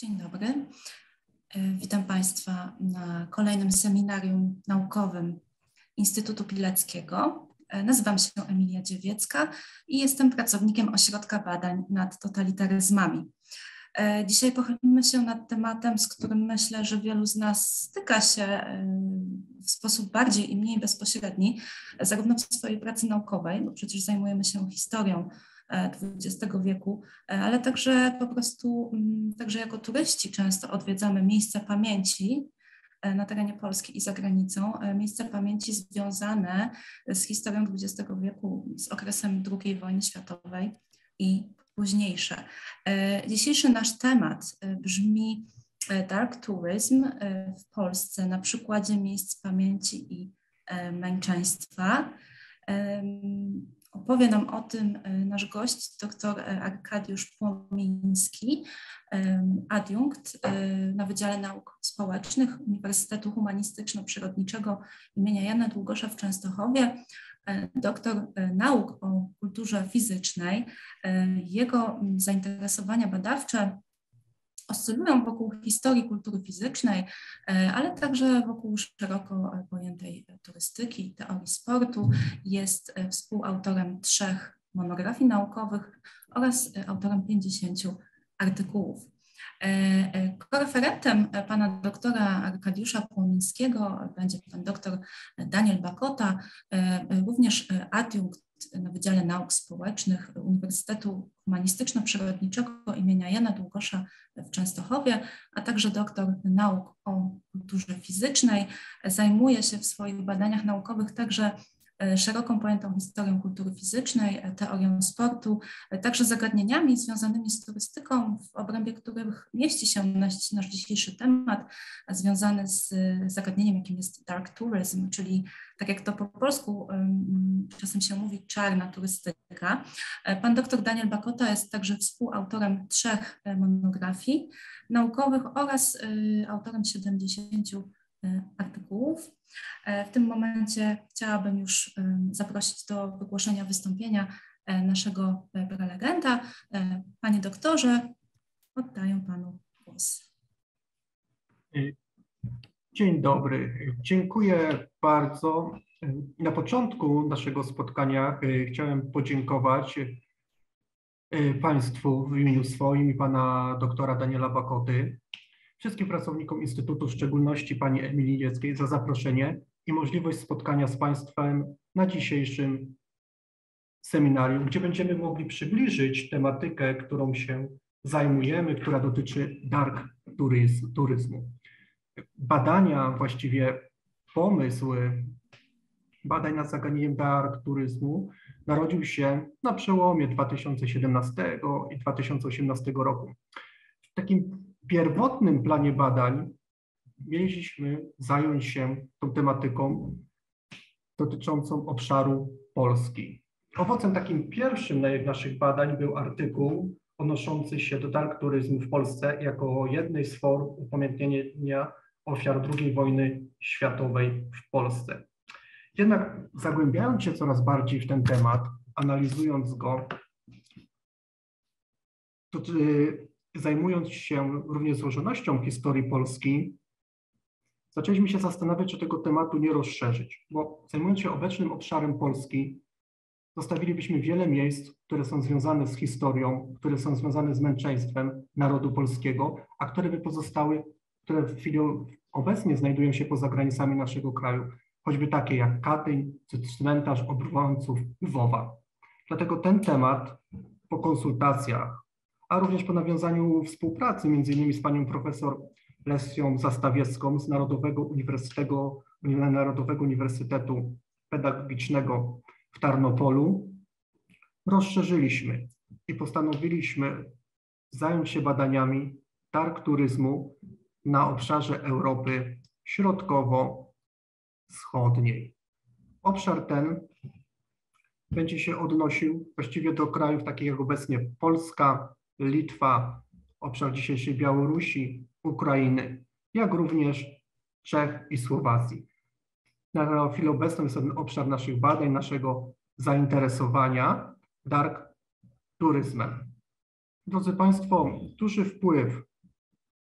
Dzień dobry. Witam Państwa na kolejnym seminarium naukowym Instytutu Pileckiego. Nazywam się Emilia Dziewiecka i jestem pracownikiem Ośrodka Badań nad Totalitaryzmami. Dzisiaj pochylimy się nad tematem, z którym myślę, że wielu z nas styka się w sposób bardziej i mniej bezpośredni, zarówno w swojej pracy naukowej, bo przecież zajmujemy się historią XX wieku, ale także po prostu, także jako turyści często odwiedzamy miejsca pamięci na terenie Polski i za granicą, miejsca pamięci związane z historią XX wieku, z okresem II wojny światowej i późniejsze. Dzisiejszy nasz temat brzmi Dark Tourism w Polsce na przykładzie miejsc pamięci i męczeństwa. Opowie nam o tym nasz gość, dr Arkadiusz Płomiński, adiunkt na Wydziale Nauk Społecznych Uniwersytetu Humanistyczno-Przyrodniczego imienia Jana Długosza w Częstochowie, doktor nauk o kulturze fizycznej. Jego zainteresowania badawcze oscylują wokół historii kultury fizycznej, ale także wokół szeroko pojętej turystyki, teorii sportu. Jest współautorem 3 monografii naukowych oraz autorem 50 artykułów. Koreferentem pana doktora Arkadiusza Płomińskiego będzie pan doktor Daniel Bakota, również adiunkt na Wydziale Nauk Społecznych Uniwersytetu Humanistyczno-Przyrodniczego imienia Jana Długosza w Częstochowie, a także doktor nauk o kulturze fizycznej. Zajmuje się w swoich badaniach naukowych także szeroką pojętą historią kultury fizycznej, teorią sportu, także zagadnieniami związanymi z turystyką, w obrębie których mieści się nasz dzisiejszy temat, związany z zagadnieniem, jakim jest dark tourism, czyli tak jak to po polsku czasem się mówi, czarna turystyka. Pan dr Daniel Bakota jest także współautorem 3 monografii naukowych oraz autorem 70 artykułów. W tym momencie chciałabym już zaprosić do wygłoszenia wystąpienia naszego prelegenta. Panie doktorze, oddaję panu głos. Dzień dobry, dziękuję bardzo. Na początku naszego spotkania chciałem podziękować Państwu w imieniu swoim i pana doktora Daniela Bakoty, wszystkim pracownikom Instytutu, w szczególności pani Emilii Dzieckiej, za zaproszenie i możliwość spotkania z Państwem na dzisiejszym seminarium, gdzie będziemy mogli przybliżyć tematykę, którą się zajmujemy, która dotyczy dark turyzmu. Badania, właściwie pomysł badań nad zagadnieniem dark turyzmu narodził się na przełomie 2017 i 2018 roku. W takim pierwotnym planie badań mieliśmy zająć się tą tematyką dotyczącą obszaru Polski. Owocem takim pierwszym naszych badań był artykuł odnoszący się do dark turyzmu w Polsce jako jednej z form upamiętnienia ofiar II wojny światowej w Polsce. Jednak zagłębiając się coraz bardziej w ten temat, analizując go, zajmując się również złożonością historii Polski, zaczęliśmy się zastanawiać, czy tego tematu nie rozszerzyć, bo zajmując się obecnym obszarem Polski, zostawilibyśmy wiele miejsc, które są związane z historią, które są związane z męczeństwem narodu polskiego, a które by pozostały, które w chwili obecnie znajdują się poza granicami naszego kraju, choćby takie jak Katyń, czy cmentarz Obrońców Lwowa. Dlatego ten temat po konsultacjach, a również po nawiązaniu współpracy m.in. z panią profesor Lesją Zastawiecką z Narodowego Uniwersytetu Pedagogicznego w Tarnopolu, rozszerzyliśmy i postanowiliśmy zająć się badaniami dark turyzmu na obszarze Europy Środkowo-Wschodniej. Obszar ten będzie się odnosił właściwie do krajów takich jak obecnie Polska, Litwa, obszar dzisiejszej Białorusi, Ukrainy, jak również Czech i Słowacji. Na chwilę obecną jest ten obszar naszych badań, naszego zainteresowania dark turyzmem. Drodzy Państwo, duży wpływ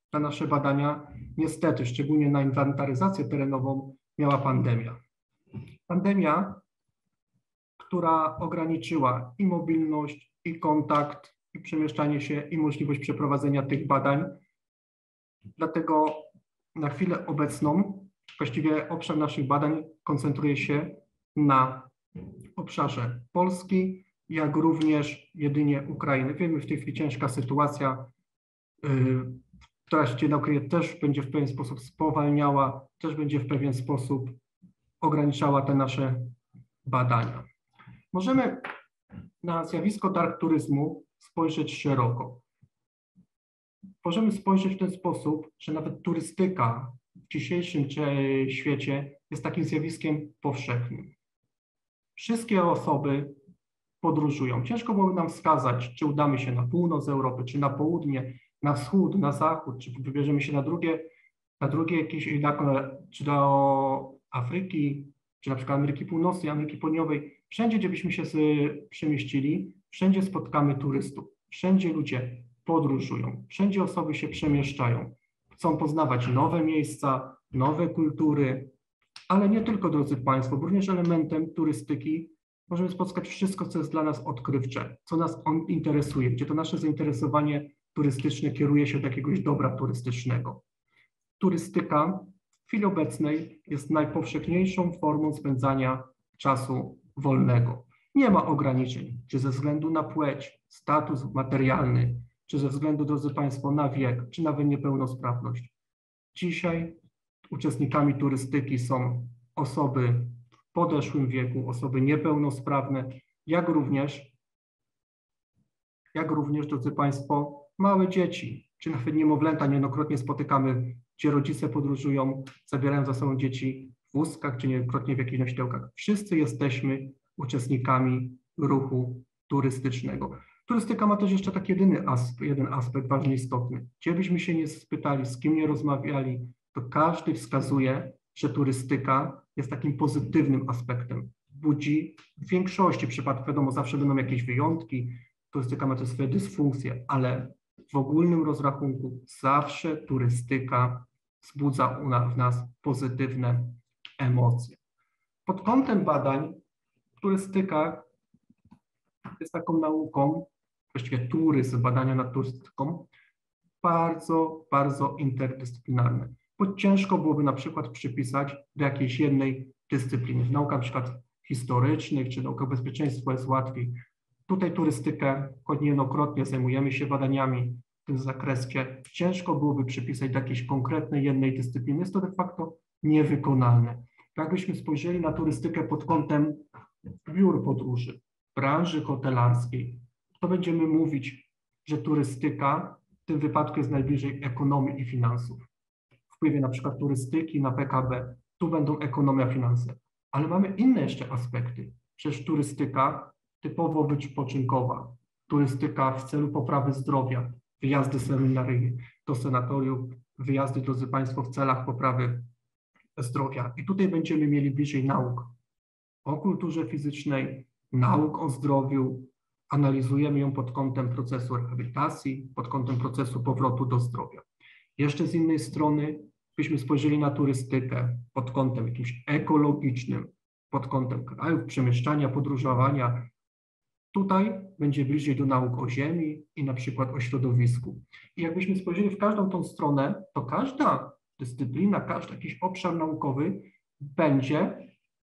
na nasze badania niestety, szczególnie na inwentaryzację terenową, miała pandemia. Pandemia, która ograniczyła i mobilność, i kontakt, i przemieszczanie się, i możliwość przeprowadzenia tych badań. Dlatego na chwilę obecną właściwie obszar naszych badań koncentruje się na obszarze Polski, jak również jedynie Ukrainy. Wiemy, w tej chwili ciężka sytuacja, która się nakryje, też będzie w pewien sposób spowalniała, też będzie w pewien sposób ograniczała te nasze badania. Możemy na zjawisko dark turyzmu spojrzeć szeroko. Możemy spojrzeć w ten sposób, że nawet turystyka w dzisiejszym świecie jest takim zjawiskiem powszechnym. Wszystkie osoby podróżują. Ciężko byłoby nam wskazać, czy udamy się na północ Europy, czy na południe, na wschód, na zachód, czy wybierzemy się na drugie jakieś, czy do Afryki, czy na przykład Ameryki Północnej, Ameryki Południowej. Wszędzie, gdzie byśmy się przemieścili, wszędzie spotkamy turystów. Wszędzie ludzie podróżują, wszędzie osoby się przemieszczają. Chcą poznawać nowe miejsca, nowe kultury, ale nie tylko, drodzy Państwo, bo również elementem turystyki możemy spotkać wszystko, co jest dla nas odkrywcze, co nas interesuje, gdzie to nasze zainteresowanie turystyczne kieruje się do jakiegoś dobra turystycznego. Turystyka w chwili obecnej jest najpowszechniejszą formą spędzania czasu wolnego. Nie ma ograniczeń, czy ze względu na płeć, status materialny, czy ze względu, drodzy Państwo, na wiek, czy nawet niepełnosprawność. Dzisiaj uczestnikami turystyki są osoby w podeszłym wieku, osoby niepełnosprawne, jak również, drodzy Państwo, małe dzieci, czy nawet niemowlęta. Niejednokrotnie spotykamy, gdzie rodzice podróżują, zabierają za sobą dzieci w wózkach, czy niejednokrotnie w jakichś nośdełkach. Wszyscy jesteśmy uczestnikami ruchu turystycznego. Turystyka ma też jeszcze taki jeden aspekt ważny, istotny. Gdzie byśmy się nie spytali, z kim nie rozmawiali, to każdy wskazuje, że turystyka jest takim pozytywnym aspektem. Budzi w większości przypadków, wiadomo, zawsze będą jakieś wyjątki, turystyka ma też swoje dysfunkcje, ale w ogólnym rozrachunku zawsze turystyka wzbudza w nas pozytywne emocje. Pod kątem badań turystyka jest taką nauką, właściwie turyzm, badania nad turystyką, bardzo, bardzo interdyscyplinarne. Bo ciężko byłoby na przykład przypisać do jakiejś jednej dyscypliny. W naukach na przykład historycznych czy naukach bezpieczeństwa jest łatwiej. Tutaj turystykę, choć niejednokrotnie zajmujemy się badaniami w tym zakresie, ciężko byłoby przypisać do jakiejś konkretnej jednej dyscypliny. Jest to de facto niewykonalne. Jakbyśmy spojrzeli na turystykę pod kątem biur podróży, branży hotelarskiej, to będziemy mówić, że turystyka w tym wypadku jest najbliżej ekonomii i finansów. Wpływie na przykład turystyki na PKB, tu będą ekonomia, finanse. Ale mamy inne jeszcze aspekty. Przecież turystyka typowo wypoczynkowa, turystyka w celu poprawy zdrowia, wyjazdy seminaryjne do sanatoriów, wyjazdy, drodzy Państwo, w celach poprawy zdrowia. I tutaj będziemy mieli bliżej nauk o kulturze fizycznej, nauk o zdrowiu, analizujemy ją pod kątem procesu rehabilitacji, pod kątem procesu powrotu do zdrowia. Jeszcze z innej strony, byśmy spojrzeli na turystykę pod kątem jakimś ekologicznym, pod kątem krajów, przemieszczania, podróżowania, tutaj będzie bliżej do nauk o ziemi i na przykład o środowisku. I jakbyśmy spojrzeli w każdą tą stronę, to każda dyscyplina, każdy jakiś obszar naukowy będzie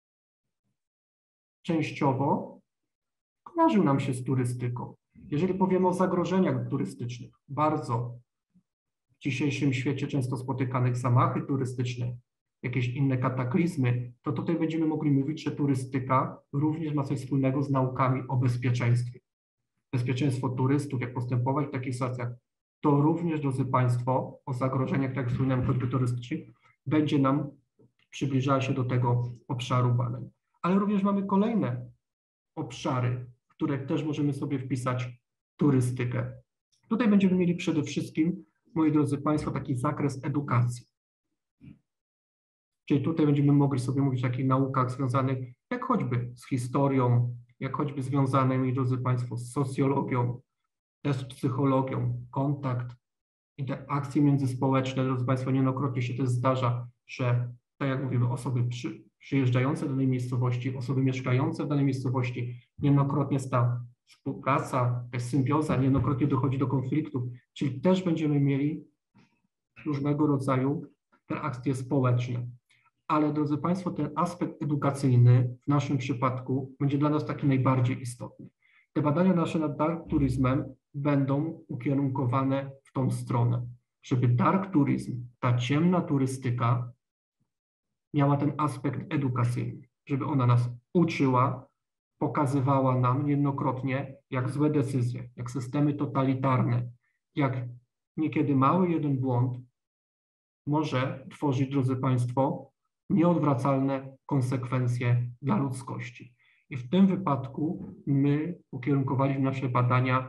częściowo kojarzył nam się z turystyką. Jeżeli powiemy o zagrożeniach turystycznych, bardzo w dzisiejszym świecie często spotykanych zamachy turystyczne, jakieś inne kataklizmy, to tutaj będziemy mogli mówić, że turystyka również ma coś wspólnego z naukami o bezpieczeństwie. Bezpieczeństwo turystów, jak postępować w takich sytuacjach, to również, drodzy Państwo, o zagrożeniach, tak jak wspomniałem, choćby turystycznych, będzie nam przybliżała się do tego obszaru badań. Ale również mamy kolejne obszary, w które też możemy sobie wpisać turystykę. Tutaj będziemy mieli przede wszystkim, moi drodzy Państwo, taki zakres edukacji. Czyli tutaj będziemy mogli sobie mówić o takich naukach związanych jak choćby z historią, jak choćby związane, moi drodzy Państwo, z socjologią, też z psychologią, kontakt, I te akcje międzyspołeczne, drodzy Państwo, niejednokrotnie się też zdarza, że, tak jak mówimy, osoby przyjeżdżające do danej miejscowości, osoby mieszkające w danej miejscowości, niejednokrotnie jest ta współpraca, też symbioza, niejednokrotnie dochodzi do konfliktów, czyli też będziemy mieli różnego rodzaju te akcje społeczne. Ale, drodzy Państwo, ten aspekt edukacyjny w naszym przypadku będzie dla nas taki najbardziej istotny. Te badania nasze nad dark turyzmem będą ukierunkowane w tą stronę, żeby dark turyzm, ta ciemna turystyka miała ten aspekt edukacyjny, żeby ona nas uczyła, pokazywała nam niejednokrotnie, jak złe decyzje, jak systemy totalitarne, jak niekiedy mały jeden błąd może tworzyć, drodzy Państwo, nieodwracalne konsekwencje dla ludzkości. I w tym wypadku my ukierunkowaliśmy nasze badania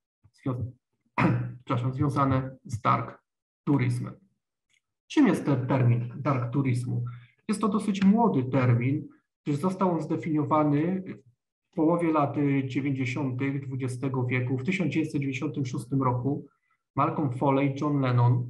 związane z dark turyzmem. Czym jest ten termin dark turyzmu? Jest to dosyć młody termin, który został on zdefiniowany w połowie lat 90. XX wieku. W 1996 roku Malcolm Foley i John Lennon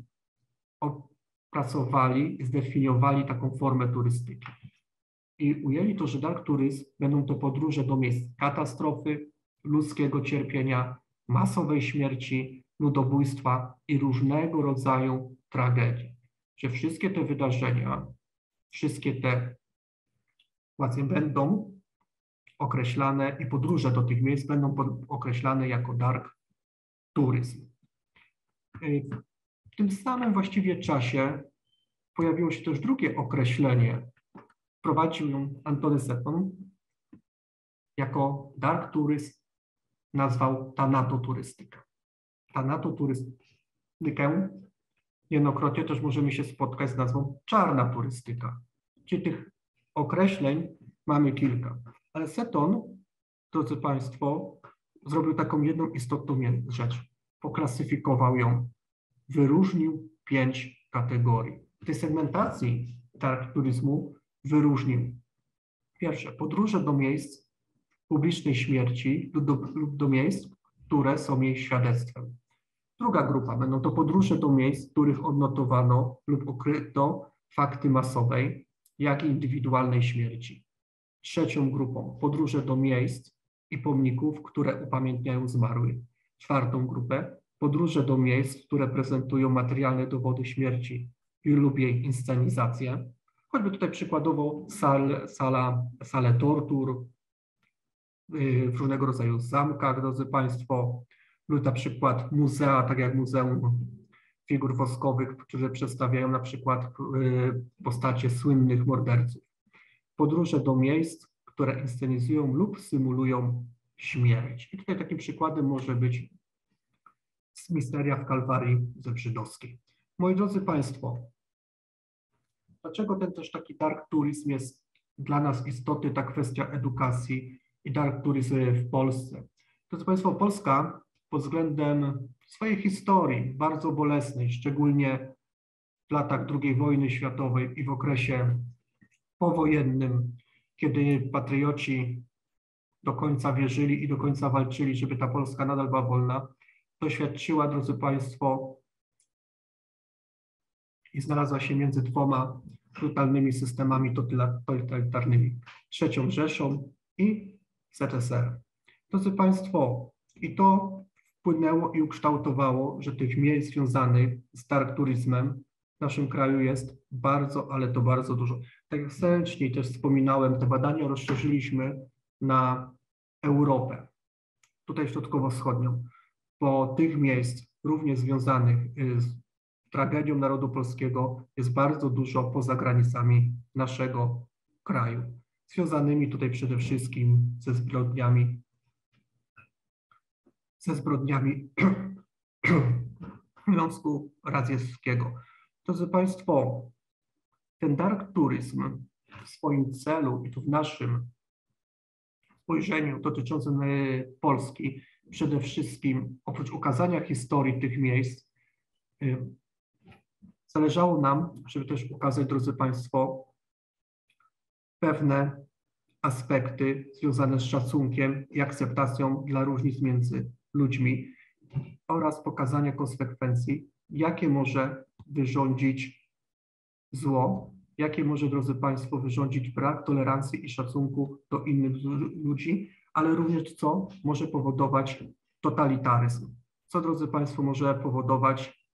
opracowali i zdefiniowali taką formę turystyki. I ujęli to, że dark turyzm będą to podróże do miejsc katastrofy, ludzkiego cierpienia, masowej śmierci, ludobójstwa i różnego rodzaju tragedii. Że wszystkie te wydarzenia, wszystkie te sytuacje będą określane i podróże do tych miejsc będą określane jako dark turyzm. W tym samym właściwie czasie pojawiło się też drugie określenie. Wprowadził ją Antony Seton jako dark turyzm, nazwał tanatoturystykę. Tanatoturystykę niejednokrotnie też możemy się spotkać z nazwą czarna turystyka. Czyli tych określeń mamy kilka. Ale Seton, drodzy Państwo, zrobił taką jedną istotną rzecz. Poklasyfikował ją, wyróżnił 5 kategorii. W tej segmentacji dark turyzmu wyróżnił pierwsze, podróże do miejsc publicznej śmierci lub do miejsc, które są jej świadectwem. Druga grupa będą to podróże do miejsc, w których odnotowano lub ukryto fakty masowej, jak i indywidualnej śmierci. Trzecią grupą podróże do miejsc i pomników, które upamiętniają zmarłych. Czwartą grupę podróże do miejsc, które prezentują materialne dowody śmierci lub jej inscenizację. Choćby tutaj przykładowo sale tortur, w różnego rodzaju zamkach, drodzy Państwo, lub na przykład muzea, tak jak Muzeum Figur Woskowych, które przedstawiają na przykład postacie słynnych morderców. Podróże do miejsc, które inscenizują lub symulują śmierć. I tutaj takim przykładem może być misteria w Kalwarii Zebrzydowskiej. Moi drodzy Państwo, dlaczego ten też taki dark turyzm jest dla nas istotny, ta kwestia edukacji i dark turyzm w Polsce? Drodzy Państwo, Polska pod względem swojej historii bardzo bolesnej, szczególnie w latach II wojny światowej i w okresie powojennym, kiedy patrioci do końca wierzyli i do końca walczyli, żeby ta Polska nadal była wolna, doświadczyła, drodzy Państwo, i znalazła się między dwoma brutalnymi systemami totalitarnymi, III Rzeszą i ZSR. Drodzy Państwo, i to wpłynęło i ukształtowało, że tych miejsc związanych z dark turyzmem w naszym kraju jest bardzo, ale to bardzo dużo. Tak jak wcześniej też wspominałem, te badania rozszerzyliśmy na Europę, tutaj środkowo-wschodnią, bo tych miejsc również związanych z tragedią narodu polskiego jest bardzo dużo poza granicami naszego kraju, związanymi tutaj przede wszystkim ze zbrodniami Związku Radzieckiego. Drodzy Państwo, ten dark turyzm w swoim celu i tu w naszym spojrzeniu dotyczącym Polski przede wszystkim oprócz ukazania historii tych miejsc zależało nam, żeby też ukazać, drodzy Państwo, pewne aspekty związane z szacunkiem i akceptacją dla różnic między ludźmi oraz pokazania konsekwencji jakie może wyrządzić zło, jakie może, drodzy Państwo, wyrządzić brak tolerancji i szacunku do innych ludzi, ale również co może powodować totalitaryzm. Co, drodzy Państwo, może powodować,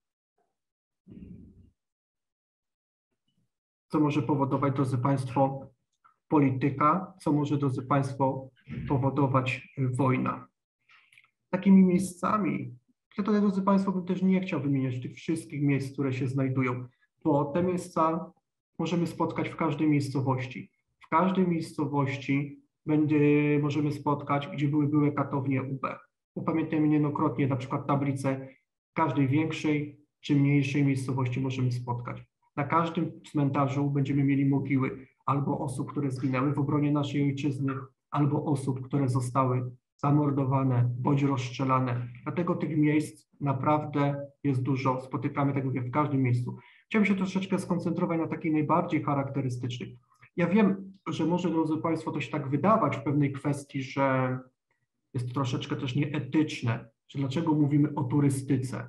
drodzy Państwo, polityka, co może, drodzy Państwo, powodować wojna. Takimi miejscami, tutaj, drodzy Państwo, bym też nie chciał wymieniać tych wszystkich miejsc, które się znajdują, bo te miejsca możemy spotkać w każdej miejscowości. W każdej miejscowości możemy spotkać, gdzie były katownie UB. Upamiętniamy niejednokrotnie na przykład tablice w każdej większej czy mniejszej miejscowości możemy spotkać. Na każdym cmentarzu będziemy mieli mogiły albo osób, które zginęły w obronie naszej ojczyzny, albo osób, które zostały zamordowane bądź rozstrzelane. Dlatego tych miejsc naprawdę jest dużo. Spotykamy, tak mówię, w każdym miejscu. Chciałbym się troszeczkę skoncentrować na takich najbardziej charakterystycznych. Ja wiem, że może, drodzy Państwo, to się tak wydawać w pewnej kwestii, że jest troszeczkę też nieetyczne, że dlaczego mówimy o turystyce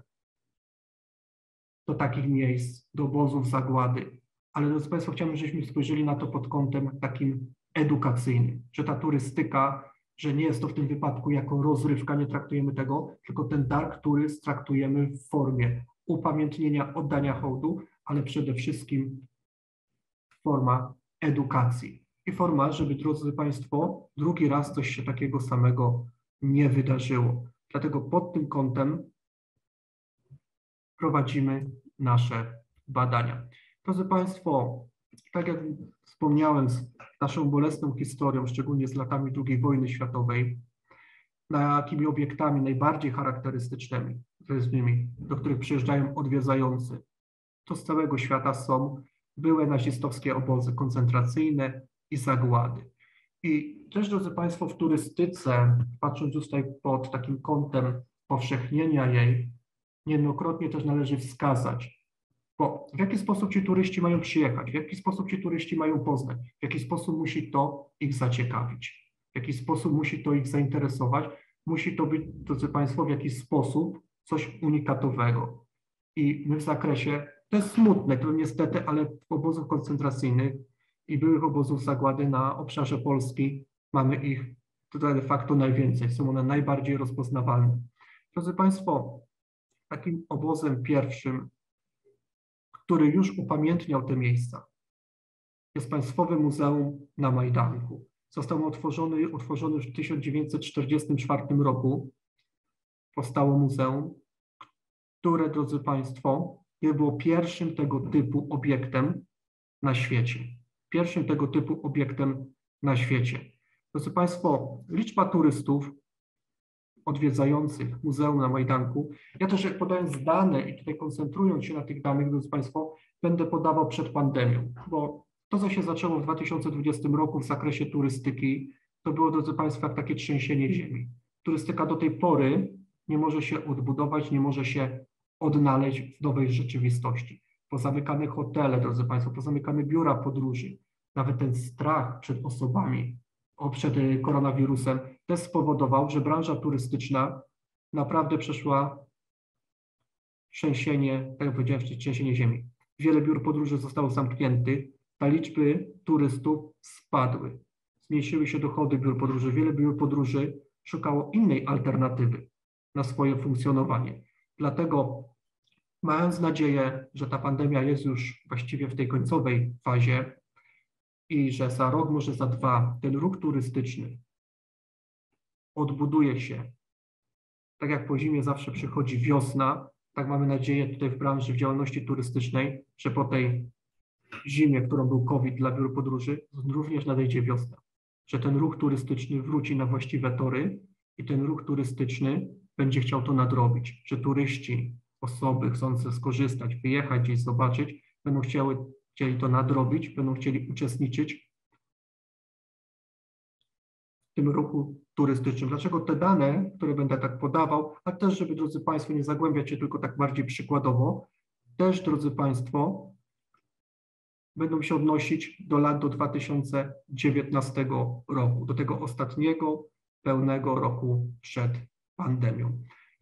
do takich miejsc, do obozów zagłady. Ale, drodzy Państwo, chciałbym, żebyśmy spojrzeli na to pod kątem takim edukacyjnym, że ta turystyka, że nie jest to w tym wypadku jako rozrywka, nie traktujemy tego, tylko ten dark tourism traktujemy w formie upamiętnienia, oddania hołdu, ale przede wszystkim forma edukacji i forma, żeby, drodzy Państwo, drugi raz coś się takiego samego nie wydarzyło. Dlatego pod tym kątem prowadzimy nasze badania. Drodzy Państwo, tak jak wspomniałem, z naszą bolesną historią, szczególnie z latami II wojny światowej, takimi obiektami najbardziej charakterystycznymi, do których przyjeżdżają odwiedzający, to z całego świata są były nazistowskie obozy koncentracyjne i zagłady. I też, drodzy Państwo, w turystyce, patrząc tutaj pod takim kątem powszechnienia jej, niejednokrotnie też należy wskazać, bo w jaki sposób ci turyści mają przyjechać, w jaki sposób ci turyści mają poznać, w jaki sposób musi to ich zaciekawić, w jaki sposób musi to ich zainteresować, musi to być, drodzy Państwo, w jakiś sposób coś unikatowego. I my w zakresie, to jest smutne, to niestety, ale w obozach koncentracyjnych i byłych obozów zagłady na obszarze Polski mamy ich tutaj de facto najwięcej, są one najbardziej rozpoznawalne. Drodzy Państwo, takim obozem pierwszym, który już upamiętniał te miejsca, jest Państwowe Muzeum na Majdanku. Został otworzony już w 1944 roku. Powstało muzeum, które, drodzy Państwo, było pierwszym tego typu obiektem na świecie. Pierwszym tego typu obiektem na świecie. Drodzy Państwo, liczba turystów odwiedzających Muzeum na Majdanku, ja też podając dane i tutaj koncentrując się na tych danych, drodzy Państwo, będę podawał przed pandemią, bo to, co się zaczęło w 2020 roku w zakresie turystyki, to było, drodzy Państwo, jak takie trzęsienie ziemi. Turystyka do tej pory nie może się odbudować, nie może się odnaleźć w nowej rzeczywistości. Pozamykane hotele, drodzy Państwo, pozamykane biura podróży, nawet ten strach przed osobami, przed koronawirusem też spowodował, że branża turystyczna naprawdę przeszła trzęsienie, tak jak powiedziałem, trzęsienie ziemi. Wiele biur podróży zostało zamkniętych, a liczby turystów spadły. Zmniejszyły się dochody biur podróży. Wiele biur podróży szukało innej alternatywy na swoje funkcjonowanie. Dlatego, mając nadzieję, że ta pandemia jest już właściwie w tej końcowej fazie i że za rok, może za dwa, ten ruch turystyczny odbuduje się. Tak jak po zimie zawsze przychodzi wiosna, tak mamy nadzieję tutaj w branży, w działalności turystycznej, że po tej zimie, którą był COVID dla biur podróży, również nadejdzie wiosna. Że ten ruch turystyczny wróci na właściwe tory i ten ruch turystyczny będzie chciał to nadrobić. Że turyści, osoby chcące skorzystać, wyjechać gdzieś, zobaczyć, będą chcieli to nadrobić, będą chcieli uczestniczyć w tym ruchu turystycznym. Dlaczego te dane, które będę tak podawał, a też, żeby, drodzy Państwo, nie zagłębiać się tylko tak bardziej przykładowo, też, drodzy Państwo, będą się odnosić do lat do 2019 roku, do tego ostatniego pełnego roku przed pandemią.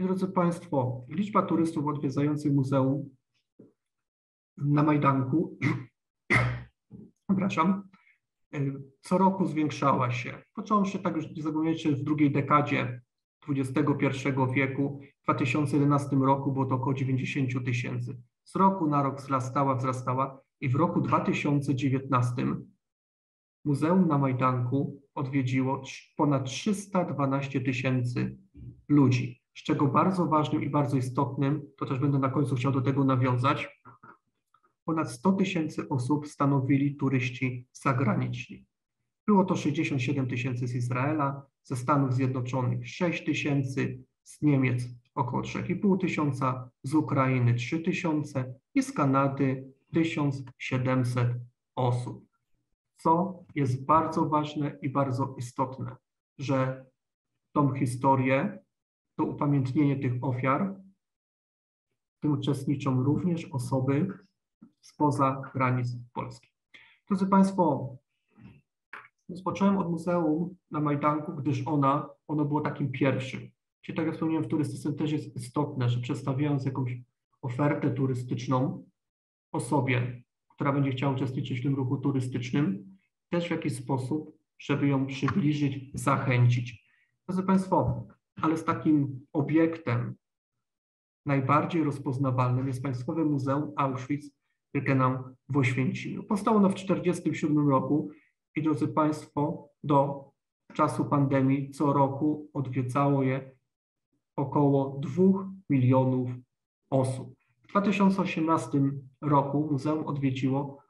I drodzy Państwo, liczba turystów odwiedzających muzeum na Majdanku, przepraszam, co roku zwiększała się. Począwszy, tak już nie zapominajcie, w drugiej dekadzie XXI wieku, w 2011 roku było to około 90 000. Z roku na rok wzrastała i w roku 2019 Muzeum na Majdanku odwiedziło ponad 312 000 ludzi, z czego bardzo ważnym i bardzo istotnym, to też będę na końcu chciał do tego nawiązać, ponad 100 000 osób stanowili turyści zagraniczni. Było to 67 000 z Izraela, ze Stanów Zjednoczonych 6 000, z Niemiec około 3,5 tysiąca, z Ukrainy 3 000 i z Kanady 1700 osób. Co jest bardzo ważne i bardzo istotne, że tą historię, to upamiętnienie tych ofiar, w tym uczestniczą również osoby spoza granic Polski. Drodzy Państwo, rozpocząłem od Muzeum na Majdanku, gdyż ono było takim pierwszym. Czyli tak jak wspomniałem, w turystyce też jest istotne, że przedstawiając jakąś ofertę turystyczną osobie, która będzie chciała uczestniczyć w tym ruchu turystycznym, też w jakiś sposób, żeby ją przybliżyć, zachęcić. Drodzy Państwo, ale z takim obiektem najbardziej rozpoznawalnym jest Państwowe Muzeum Auschwitz-Birkenau w Oświęcimiu. Powstało ono w 1947 roku i, drodzy Państwo, do czasu pandemii co roku odwiedzało je około 2 milionów osób. W 2018 roku muzeum odwiedziło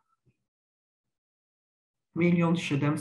1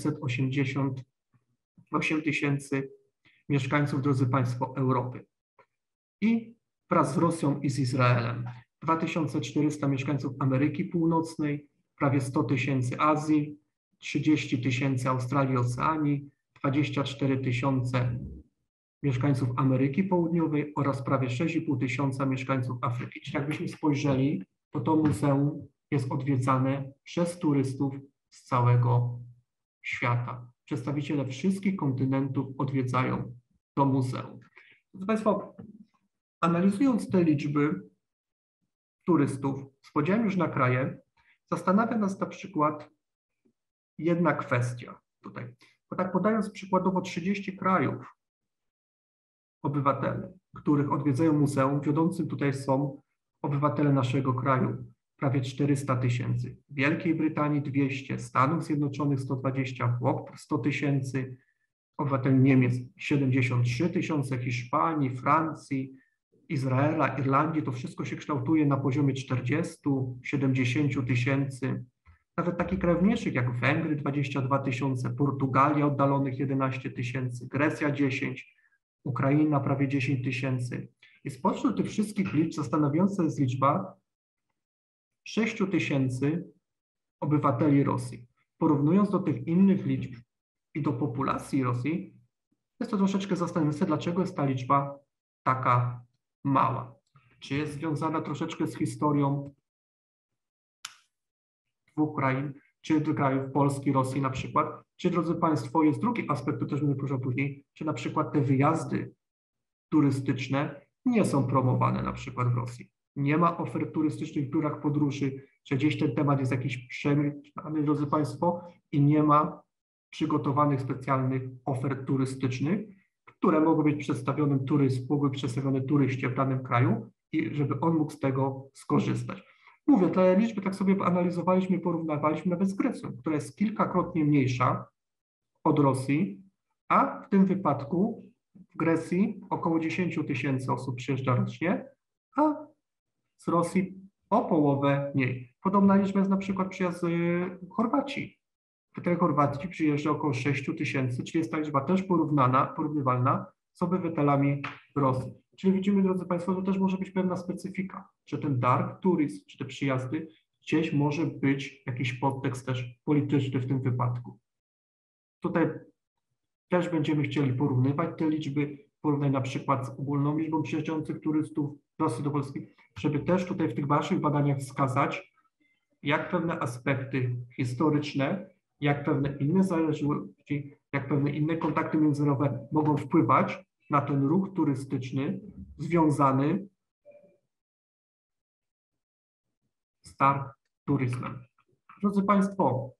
788 000 mieszkańców, drodzy Państwo, Europy. I wraz z Rosją i z Izraelem 2400 mieszkańców Ameryki Północnej, prawie 100 000 Azji, 30 000 Australii i Oceanii, 24 000 mieszkańców Ameryki Południowej oraz prawie 6,5 tysiąca mieszkańców Afryki. Czyli jakbyśmy spojrzeli, to muzeum jest odwiedzane przez turystów z całego świata. Przedstawiciele wszystkich kontynentów odwiedzają to muzeum. Proszę Państwa, analizując te liczby turystów z podziałem już na kraje, zastanawia nas na przykład jedna kwestia tutaj. Bo tak podając przykładowo 30 krajów obywateli, których odwiedzają muzeum, wiodącym tutaj są obywatele naszego kraju, prawie 400 000, Wielkiej Brytanii 200, Stanów Zjednoczonych 120, Włoch 100 000, obywateli Niemiec 73 000, Hiszpanii, Francji, Izraela, Irlandii, to wszystko się kształtuje na poziomie 40-70 000. Nawet takich krajów mniejszych jak Węgry 22 000, Portugalia oddalonych 11 000, Grecja 10, Ukraina prawie 10 000. I spośród tych wszystkich liczb zastanawiająca jest liczba 6 000 obywateli Rosji. Porównując do tych innych liczb i do populacji Rosji, jest to troszeczkę zastanawiające, dlaczego jest ta liczba taka mała. Czy jest związana troszeczkę z historią dwóch krain, czy krajów Polski, Rosji na przykład, czy, drodzy Państwo, jest drugi aspekt, który też będę poruszał później, czy na przykład te wyjazdy turystyczne nie są promowane na przykład w Rosji. Nie ma ofert turystycznych w biurach podróży, że gdzieś ten temat jest jakiś przemyślany, drodzy Państwo, i nie ma przygotowanych specjalnych ofert turystycznych, które mogą być przedstawione turyście w danym kraju i żeby on mógł z tego skorzystać. Mówię, te liczby tak sobie analizowaliśmy, porównywaliśmy nawet z Grecją, która jest kilkakrotnie mniejsza od Rosji, a w tym wypadku w Grecji około 10 000 osób przyjeżdża rocznie, a z Rosji o połowę mniej. Podobna liczba jest na przykład przyjazd z Chorwacji. W tej Chorwacji przyjeżdża około 6 000, czyli jest ta liczba też porównywalna z obywatelami Rosji. Czyli widzimy, drodzy Państwo, że też może być pewna specyfika, że ten dark tourism, czy te przyjazdy, gdzieś może być jakiś podtekst też polityczny w tym wypadku. Tutaj też będziemy chcieli porównywać te liczby, porównać na przykład z ogólną liczbą przyjeżdżających turystów z Rosji do Polski, żeby też tutaj w tych Waszych badaniach wskazać, jak pewne aspekty historyczne, jak pewne inne zależności, jak pewne inne kontakty międzynarodowe mogą wpływać na ten ruch turystyczny związany z targ turyzmem. Drodzy Państwo,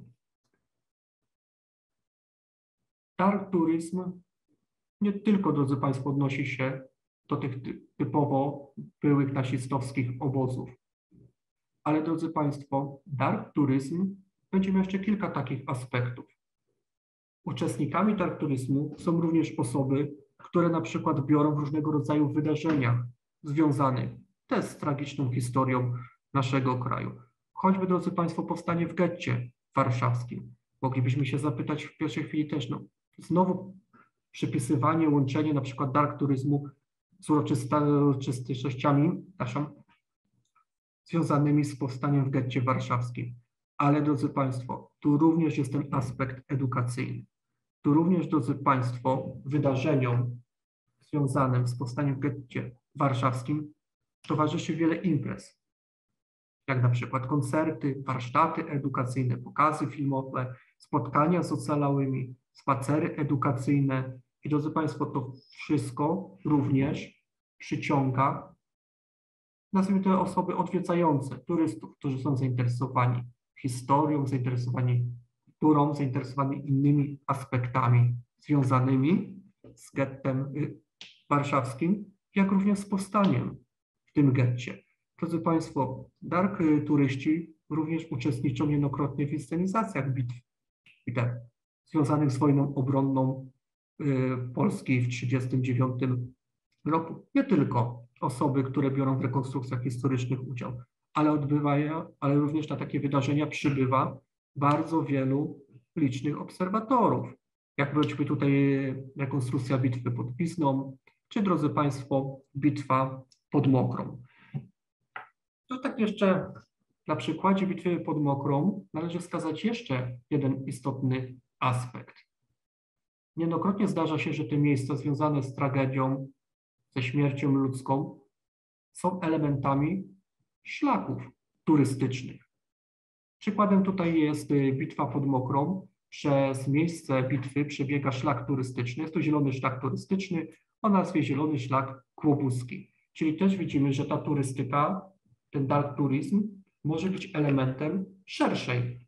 targ turyzm nie tylko, drodzy Państwo, odnosi się do tych typowo byłych nazistowskich obozów, ale, drodzy Państwo, targ turyzm będzie miał jeszcze kilka takich aspektów. Uczestnikami targ turyzmu są również osoby, które na przykład biorą w różnego rodzaju wydarzeniach związanych też z tragiczną historią naszego kraju. Choćby, drodzy Państwo, powstanie w getcie warszawskim. Moglibyśmy się zapytać w pierwszej chwili też, no znowu przypisywanie, łączenie na przykład targ turyzmu z uroczystościami związanymi z powstaniem w getcie warszawskim. Ale, drodzy Państwo, tu również jest ten aspekt edukacyjny. Tu również, drodzy Państwo, wydarzeniom związanym z powstaniem w getcie warszawskim towarzyszy wiele imprez, jak na przykład koncerty, warsztaty edukacyjne, pokazy filmowe, spotkania z ocalałymi, spacery edukacyjne. I, drodzy Państwo, to wszystko również przyciąga, nazwijmy to, osoby odwiedzające, turystów, którzy są zainteresowani historią, zainteresowani kulturą, zainteresowani innymi aspektami związanymi z gettem warszawskim, jak również z powstaniem w tym getcie. Drodzy Państwo, targ turyści również uczestniczą niejednokrotnie w inscenizacjach bitew związanych z wojną obronną Polski w 1939 roku. Nie tylko osoby, które biorą w rekonstrukcjach historycznych udział, ale również na takie wydarzenia przybywa bardzo wielu licznych obserwatorów. Jak choćby tutaj rekonstrukcja bitwy pod Wizną, czy, drodzy Państwo, bitwa pod Mokrą. To tak jeszcze na przykładzie bitwy pod Mokrą należy wskazać jeszcze jeden istotny aspekt. Niejednokrotnie zdarza się, że te miejsca związane z tragedią, ze śmiercią ludzką są elementami szlaków turystycznych. Przykładem tutaj jest bitwa pod Mokrą. Przez miejsce bitwy przebiega szlak turystyczny. Jest to zielony szlak turystyczny o nazwie Zielony Szlak Kłobuski. Czyli też widzimy, że ta turystyka, ten dark turyzm może być elementem szerszej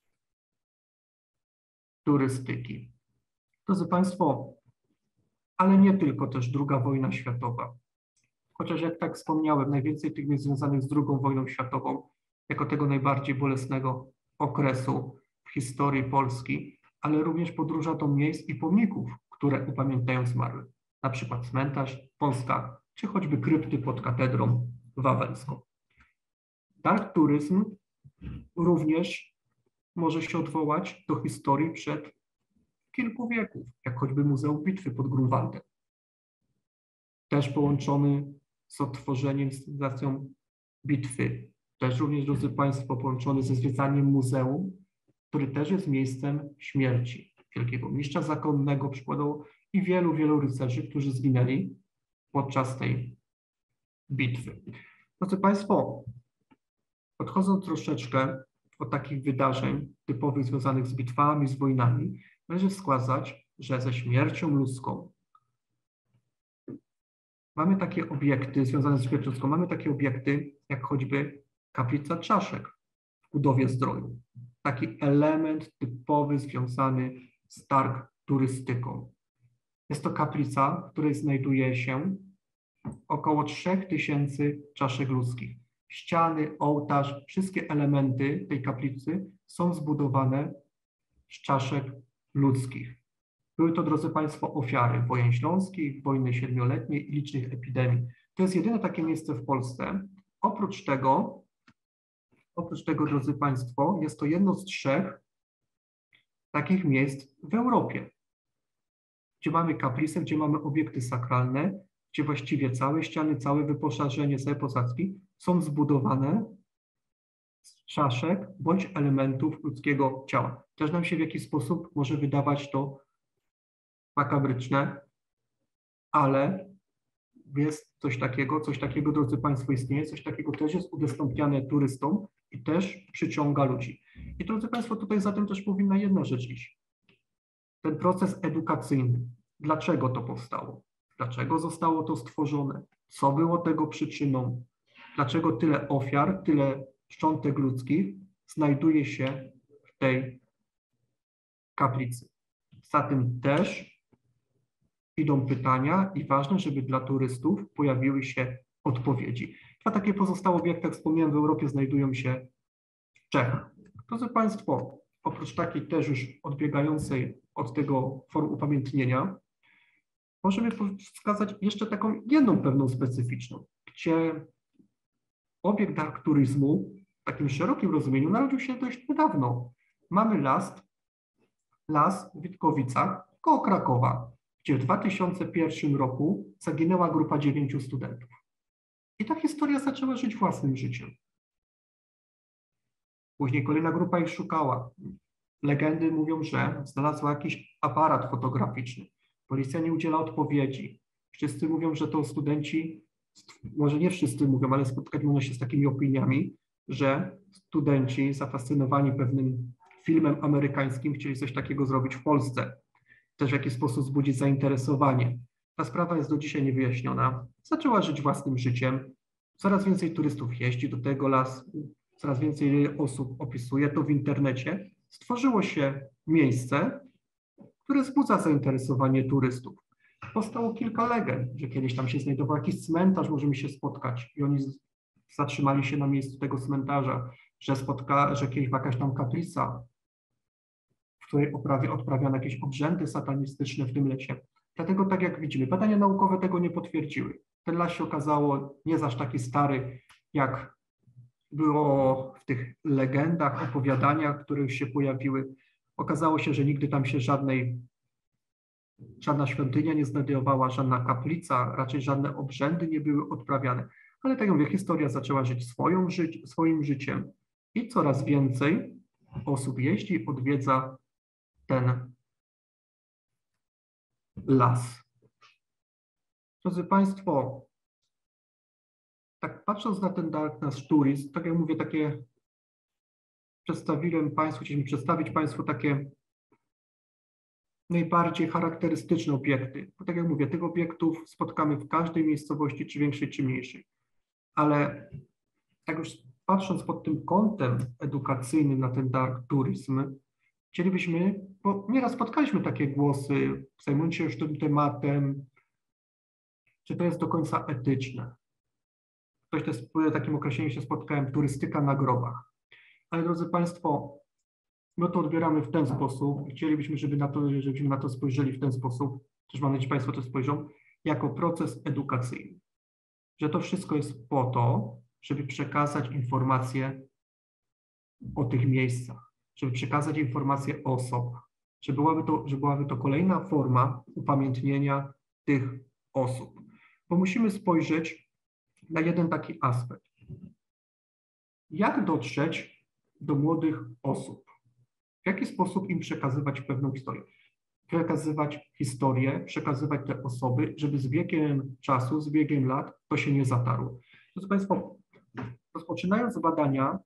turystyki. Drodzy Państwo, ale nie tylko też II wojna światowa. Chociaż jak tak wspomniałem, najwięcej tych jest związanych z II wojną światową, jako tego najbardziej bolesnego okresu w historii Polski, ale również podróża do miejsc i pomników, które upamiętniają zmarłych. Na przykład cmentarz Polska, czy choćby krypty pod katedrą wawelską. Dark turyzm również może się odwołać do historii przed kilku wieków, jak choćby Muzeum Bitwy pod Grunwaldem. Też połączony z odtworzeniem, inscenizacją bitwy. Też również, drodzy Państwo, połączony ze zwiedzaniem muzeum, który też jest miejscem śmierci wielkiego mistrza zakonnego, przykładowo, i wielu rycerzy, którzy zginęli podczas tej bitwy. Drodzy Państwo, odchodząc troszeczkę od takich wydarzeń typowych związanych z bitwami, z wojnami, należy wskazać, że ze śmiercią ludzką mamy takie obiekty związane z śmiercią ludzką, mamy takie obiekty jak choćby kaplica Czaszek w Kudowie-Zdroju. Taki element typowy związany z targ turystyką. Jest to kaplica, w której znajduje się około 3000 czaszek ludzkich. Ściany, ołtarz, wszystkie elementy tej kaplicy są zbudowane z czaszek ludzkich. Były to, drodzy Państwo, ofiary wojen śląskich, wojny siedmioletniej i licznych epidemii. To jest jedyne takie miejsce w Polsce. Oprócz tego, drodzy Państwo, jest to jedno z 3 takich miejsc w Europie, gdzie mamy kaplicę, gdzie mamy obiekty sakralne, gdzie właściwie całe ściany, całe wyposażenie, całe posadzki są zbudowane z czaszek bądź elementów ludzkiego ciała. Też nam się w jakiś sposób może wydawać to makabryczne, ale jest coś takiego, drodzy Państwo, istnieje, coś takiego też jest udostępniane turystom i też przyciąga ludzi. I, drodzy Państwo, tutaj zatem też powinna jedna rzecz iść. Ten proces edukacyjny. Dlaczego to powstało? dlaczego zostało to stworzone, co było tego przyczyną, dlaczego tyle ofiar, tyle szczątek ludzkich znajduje się w tej kaplicy. Za tym też idą pytania i ważne, żeby dla turystów pojawiły się odpowiedzi. Dwa takie pozostałe obiekty, jak wspomniałem, w Europie znajdują się w Czechach. Drodzy Państwo, oprócz takiej też już odbiegającej od tego form upamiętnienia, możemy wskazać jeszcze taką jedną pewną specyficzną, gdzie obiekt dark turyzmu w takim szerokim rozumieniu narodził się dość niedawno. Mamy las w Witkowicach koło Krakowa, gdzie w 2001 roku zaginęła grupa 9 studentów. I ta historia zaczęła żyć własnym życiem. Później kolejna grupa ich szukała. Legendy mówią, że znalazła jakiś aparat fotograficzny. Policja nie udziela odpowiedzi. Wszyscy mówią, że to studenci, może nie wszyscy mówią, ale spotkać można się z takimi opiniami, że studenci zafascynowani pewnym filmem amerykańskim chcieli coś takiego zrobić w Polsce. Też w jakiś sposób wzbudzić zainteresowanie. Ta sprawa jest do dzisiaj niewyjaśniona. Zaczęła żyć własnym życiem. Coraz więcej turystów jeździ do tego lasu, coraz więcej osób opisuje to w internecie. Stworzyło się miejsce, które wzbudza zainteresowanie turystów. Powstało kilka legend, że kiedyś tam się znajdował jakiś cmentarz, możemy się spotkać i oni zatrzymali się na miejscu tego cmentarza, że kiedyś jakaś tam kaplica, w której odprawiano jakieś obrzędy satanistyczne w tym lesie. Dlatego tak jak widzimy, badania naukowe tego nie potwierdziły. Ten las się okazało nie aż taki stary, jak było w tych legendach, opowiadaniach, które się pojawiły. Okazało się, że nigdy tam się żadna świątynia nie znajdowała, żadna kaplica, raczej żadne obrzędy nie były odprawiane. Ale tak jak mówię, historia zaczęła żyć swoim życiem i coraz więcej osób jeździ i odwiedza ten las. Drodzy Państwo, tak patrząc na ten Darkness Tourism, tak jak mówię, chcieliśmy przedstawić Państwu takie najbardziej charakterystyczne obiekty. Bo tak jak mówię, tych obiektów spotkamy w każdej miejscowości, czy większej, czy mniejszej. Ale tak już patrząc pod tym kątem edukacyjnym na ten dark tourism, chcielibyśmy, bo nieraz spotkaliśmy takie głosy, zajmując się już tym tematem, czy to jest do końca etyczne. Ktoś też w takim określeniu się spotkałem, turystyka na grobach. Ale drodzy Państwo, my to odbieramy w ten sposób. Chcielibyśmy, żebyśmy na to spojrzeli w ten sposób, też mam nadzieję, że Państwo to spojrzą, jako proces edukacyjny. Że to wszystko jest po to, żeby przekazać informacje o tych miejscach, żeby przekazać informacje o osobach, że byłaby to kolejna forma upamiętnienia tych osób. Bo musimy spojrzeć na jeden taki aspekt. Jak dotrzeć do młodych osób? W jaki sposób im przekazywać pewną historię? Przekazywać te osoby, żeby z biegiem czasu, z biegiem lat to się nie zatarło. Drodzy Państwo, rozpoczynając badania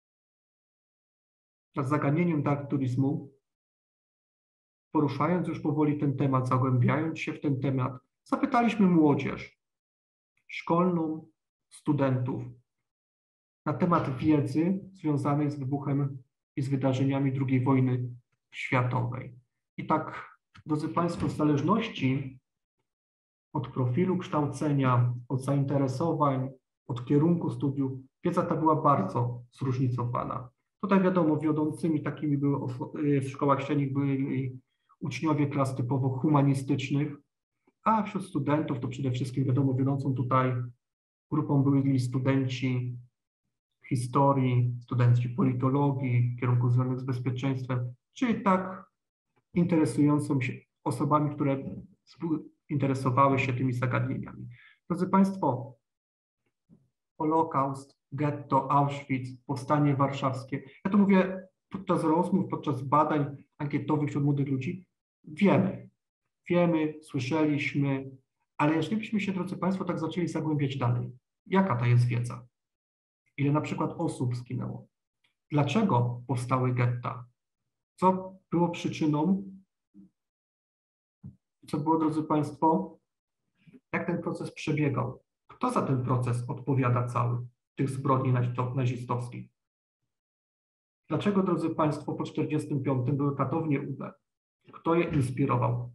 nad zagadnieniem dark turizmu, poruszając już powoli ten temat, zagłębiając się w ten temat, zapytaliśmy młodzież szkolną, studentów na temat wiedzy związanej z wybuchem i z wydarzeniami II wojny światowej. I tak, drodzy Państwo, w zależności od profilu kształcenia, od zainteresowań, od kierunku studiów, wiedza ta była bardzo zróżnicowana. Tutaj wiadomo, wiodącymi takimi były w szkołach średnich byli uczniowie klas typowo humanistycznych, a wśród studentów to przede wszystkim wiadomo, wiodącą tutaj grupą byli studenci historii, studenci politologii, kierunków związanych z bezpieczeństwem, czyli tak interesującą się osobami, które interesowały się tymi zagadnieniami. Drodzy Państwo, Holokaust, getto, Auschwitz, powstanie warszawskie. Ja to mówię podczas rozmów, podczas badań ankietowych wśród młodych ludzi. Wiemy, słyszeliśmy, ale jeżeli byśmy się, drodzy Państwo, tak zaczęli zagłębiać dalej, jaka to jest wiedza? Ile na przykład osób zginęło? Dlaczego powstały getta? Co było przyczyną? Co było, drodzy Państwo, jak ten proces przebiegał, kto za ten proces odpowiada cały tych zbrodni nazistowskich. Dlaczego, drodzy Państwo, po 1945 były katownie UB? Kto je inspirował?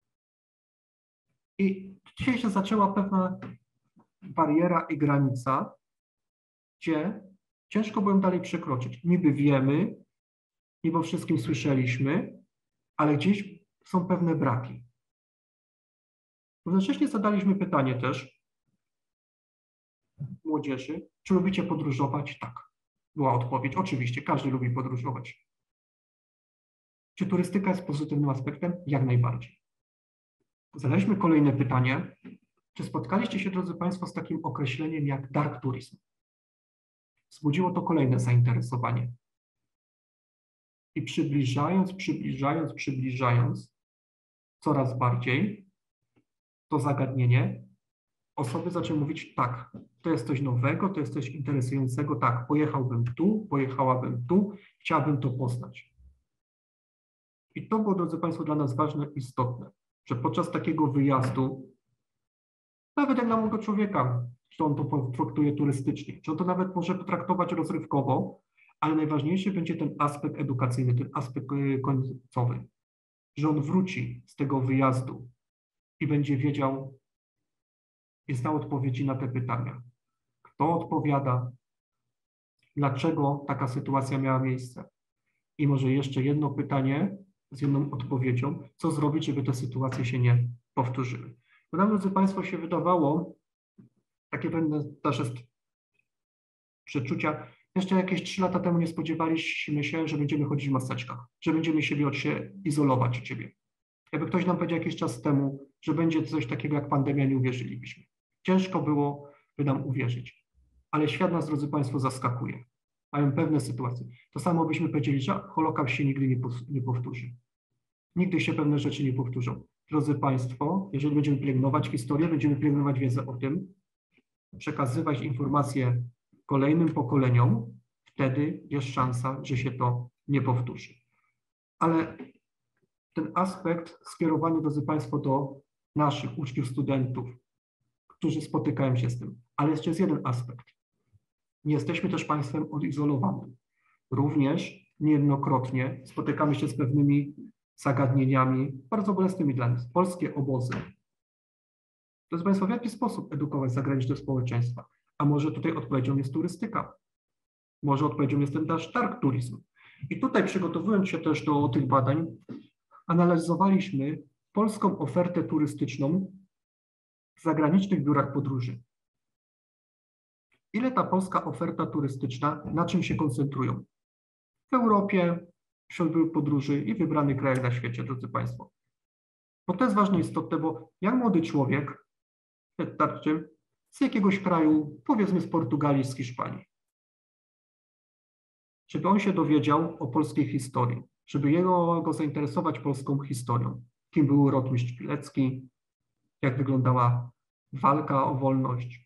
I dzisiaj się zaczęła pewna bariera i granica, gdzie ciężko było dalej przekroczyć. Niby wiemy, niby o wszystkim słyszeliśmy, ale gdzieś są pewne braki. Równocześnie zadaliśmy pytanie też młodzieży, czy lubicie podróżować? Tak. Była odpowiedź, oczywiście, każdy lubi podróżować. Czy turystyka jest pozytywnym aspektem? Jak najbardziej. Zadaliśmy kolejne pytanie, czy spotkaliście się, drodzy Państwo, z takim określeniem jak dark tourism? Wzbudziło to kolejne zainteresowanie. I przybliżając coraz bardziej to zagadnienie, osoby zaczęły mówić, tak, to jest coś nowego, to jest coś interesującego, tak, pojechałbym tu, pojechałabym tu, chciałabym to poznać. I to było, drodzy Państwo, dla nas ważne i istotne, że podczas takiego wyjazdu, nawet jak na młodego człowieka, czy on to potraktuje turystycznie, czy on to nawet może potraktować rozrywkowo, ale najważniejszy będzie ten aspekt edukacyjny, ten aspekt końcowy, że on wróci z tego wyjazdu i będzie wiedział i znał odpowiedzi na te pytania. Kto odpowiada, dlaczego taka sytuacja miała miejsce. I może jeszcze jedno pytanie z jedną odpowiedzią, co zrobić, żeby te sytuacje się nie powtórzyły. Bo nam, drodzy Państwo, się wydawało, takie pewne też jest przeczucia, jeszcze jakieś 3 lata temu nie spodziewaliśmy się, że będziemy chodzić w maseczkach, że będziemy siebie od siebie izolować od siebie. Jakby ktoś nam powiedział jakiś czas temu, że będzie coś takiego jak pandemia, nie uwierzylibyśmy. Ciężko by nam uwierzyć. Ale świat nas, drodzy Państwo, zaskakuje. Mają pewne sytuacje. To samo byśmy powiedzieli, że Holokaust się nigdy nie powtórzy. Nigdy się pewne rzeczy nie powtórzą. Drodzy Państwo, jeżeli będziemy pielęgnować historię, będziemy pielęgnować wiedzę o tym, przekazywać informacje kolejnym pokoleniom, wtedy jest szansa, że się to nie powtórzy. Ale ten aspekt skierowany, drodzy Państwo, do naszych uczniów, studentów, którzy spotykają się z tym. Ale jeszcze jest jeden aspekt. Nie jesteśmy też państwem odizolowanym. Również niejednokrotnie spotykamy się z pewnymi zagadnieniami bardzo bolesnymi dla nas. Polskie obozy. Drodzy Państwo, w jaki sposób edukować zagraniczne społeczeństwa? A może tutaj odpowiedzią jest turystyka? Może odpowiedzią jest ten nasz dark tourism? I tutaj, przygotowując się też do tych badań, analizowaliśmy polską ofertę turystyczną w zagranicznych biurach podróży. Ile ta polska oferta turystyczna, na czym się koncentrują? W Europie, wśród biur podróży i w wybranych krajach na świecie, drodzy Państwo. Bo to jest ważne i istotne, bo jak młody człowiek, wystarczy z jakiegoś kraju, powiedzmy z Portugalii, z Hiszpanii, żeby on się dowiedział o polskiej historii, żeby go zainteresować polską historią, kim był rotmistrz Pilecki, jak wyglądała walka o wolność,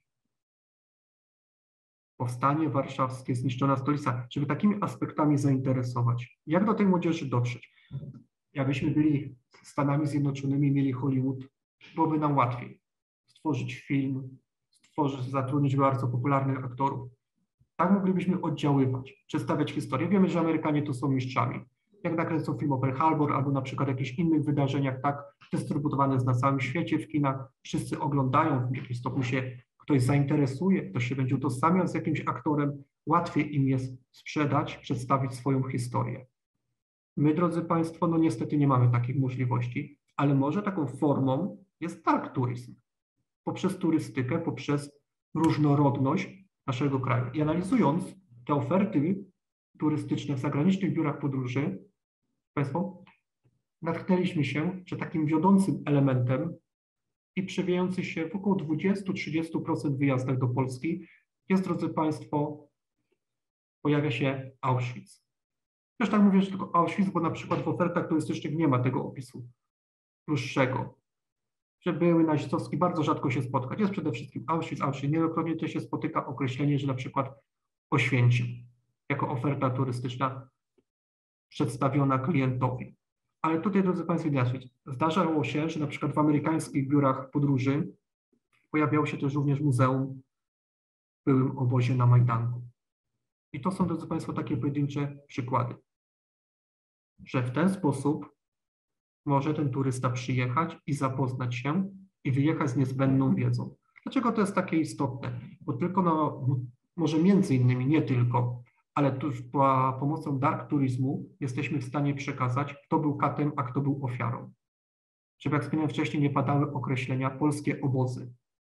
powstanie warszawskie, zniszczona stolica, żeby takimi aspektami zainteresować. Jak do tej młodzieży dotrzeć? Jakbyśmy byli Stanami Zjednoczonymi, mieli Hollywood, byłoby nam łatwiej stworzyć film, zatrudnić bardzo popularnych aktorów. Tak moglibyśmy oddziaływać, przedstawiać historię. Wiemy, że Amerykanie tu są mistrzami. Jak nakręcą film o Pearl Harbor albo na przykład jakichś innych wydarzeniach, tak, dystrybuowane jest na całym świecie w kinach, wszyscy oglądają, w jakimś stopniu się ktoś zainteresuje, ktoś się będzie utożsamiał z jakimś aktorem, łatwiej im jest sprzedać, przedstawić swoją historię. My, drodzy Państwo, no niestety nie mamy takich możliwości, ale może taką formą jest dark tourism. Poprzez turystykę, poprzez różnorodność naszego kraju. I analizując te oferty turystyczne w zagranicznych biurach podróży, Państwo, natknęliśmy się, że takim wiodącym elementem i przewijający się w około 20-30% wyjazdach do Polski jest, drodzy Państwo, pojawia się Auschwitz. Też tak mówię, że tylko Auschwitz, bo na przykład w ofertach turystycznych nie ma tego opisu dłuższego. Że były nazistowskie, bardzo rzadko się spotkać. Jest przede wszystkim Auschwitz. Niejednokrotnie też się spotyka określenie, że na przykład Oświęcim jako oferta turystyczna przedstawiona klientowi. Ale tutaj, drodzy Państwo, inaczej. Zdarzało się, że na przykład w amerykańskich biurach podróży pojawiało się też również muzeum w byłym obozie na Majdanku. I to są, drodzy Państwo, takie pojedyncze przykłady, że w ten sposób może ten turysta przyjechać i zapoznać się i wyjechać z niezbędną wiedzą. Dlaczego to jest takie istotne? Bo tylko, może między innymi, nie tylko, ale tu pomocą dark turizmu jesteśmy w stanie przekazać, kto był katem, a kto był ofiarą. Żeby, jak wspomniałem wcześniej, nie padały określenia polskie obozy.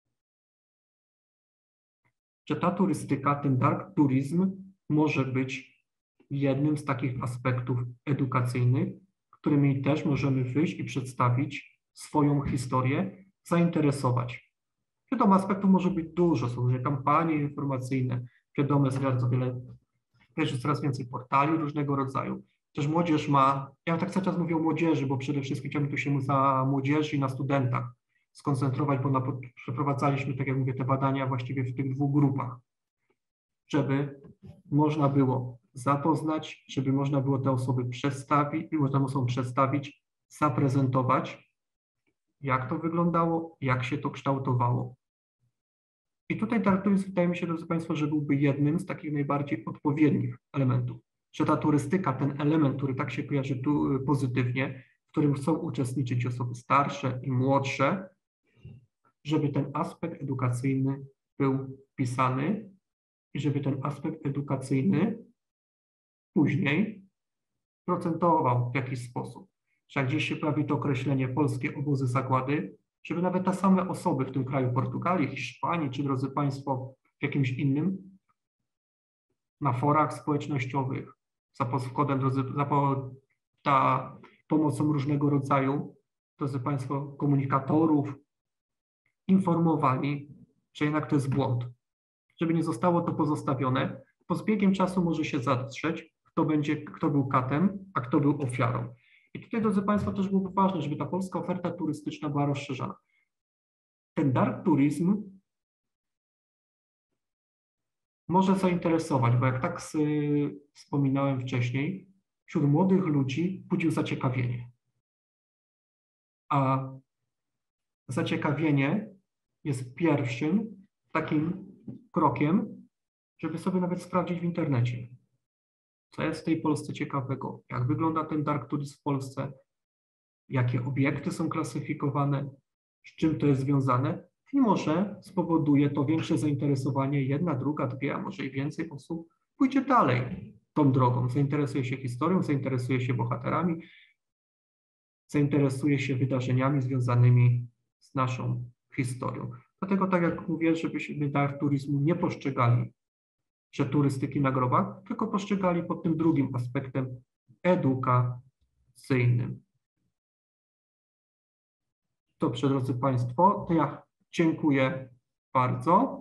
Że ta turystyka, ten dark turizm może być jednym z takich aspektów edukacyjnych, którymi też możemy wyjść i przedstawić swoją historię, zainteresować. Wiadomo, aspektów może być dużo, są różne kampanie informacyjne, wiadomo, jest bardzo wiele, też jest coraz więcej portali różnego rodzaju. Też młodzież ma, ja tak cały czas mówię o młodzieży, bo przede wszystkim chciałbym tu się na młodzieży i na studentach skoncentrować, bo przeprowadzaliśmy, tak jak mówię, te badania właściwie w tych dwóch grupach, żeby można było zapoznać, żeby można było te osoby przedstawić, można osobom przedstawić, zaprezentować, jak to wyglądało, jak się to kształtowało. I tutaj dark tourism, wydaje mi się, drodzy Państwo, że byłby jednym z takich najbardziej odpowiednich elementów. Że ta turystyka, ten element, który tak się kojarzy tu pozytywnie, w którym chcą uczestniczyć osoby starsze i młodsze, żeby ten aspekt edukacyjny był wpisany i żeby ten aspekt edukacyjny później procentował w jakiś sposób. Że jak gdzieś się pojawi to określenie polskie obozy zagłady, żeby nawet te same osoby w tym kraju, Portugalii, Hiszpanii, czy drodzy Państwo, w jakimś innym, na forach społecznościowych, za pomocą różnego rodzaju, drodzy Państwo, komunikatorów, informowali, że jednak to jest błąd. Żeby nie zostało to pozostawione, bo z biegiem czasu może się zatrzeć, kto był katem, a kto był ofiarą. I tutaj, drodzy Państwo, też byłoby ważne, żeby ta polska oferta turystyczna była rozszerzana. Ten dark turizm może zainteresować, bo jak tak wspominałem wcześniej, wśród młodych ludzi budził zaciekawienie. A zaciekawienie jest pierwszym takim krokiem, żeby sobie nawet sprawdzić w internecie, co jest w tej Polsce ciekawego, jak wygląda ten dark tourism w Polsce, jakie obiekty są klasyfikowane, z czym to jest związane i może spowoduje to większe zainteresowanie, jedna, druga, dwie, a może i więcej osób pójdzie dalej tą drogą, zainteresuje się historią, zainteresuje się bohaterami, zainteresuje się wydarzeniami związanymi z naszą historią. Dlatego, tak jak mówię, żebyśmy dark turizmu nie postrzegali, że turystyki na grobach, tylko postrzegali pod tym drugim aspektem edukacyjnym. Dobrze, drodzy Państwo, to ja dziękuję bardzo.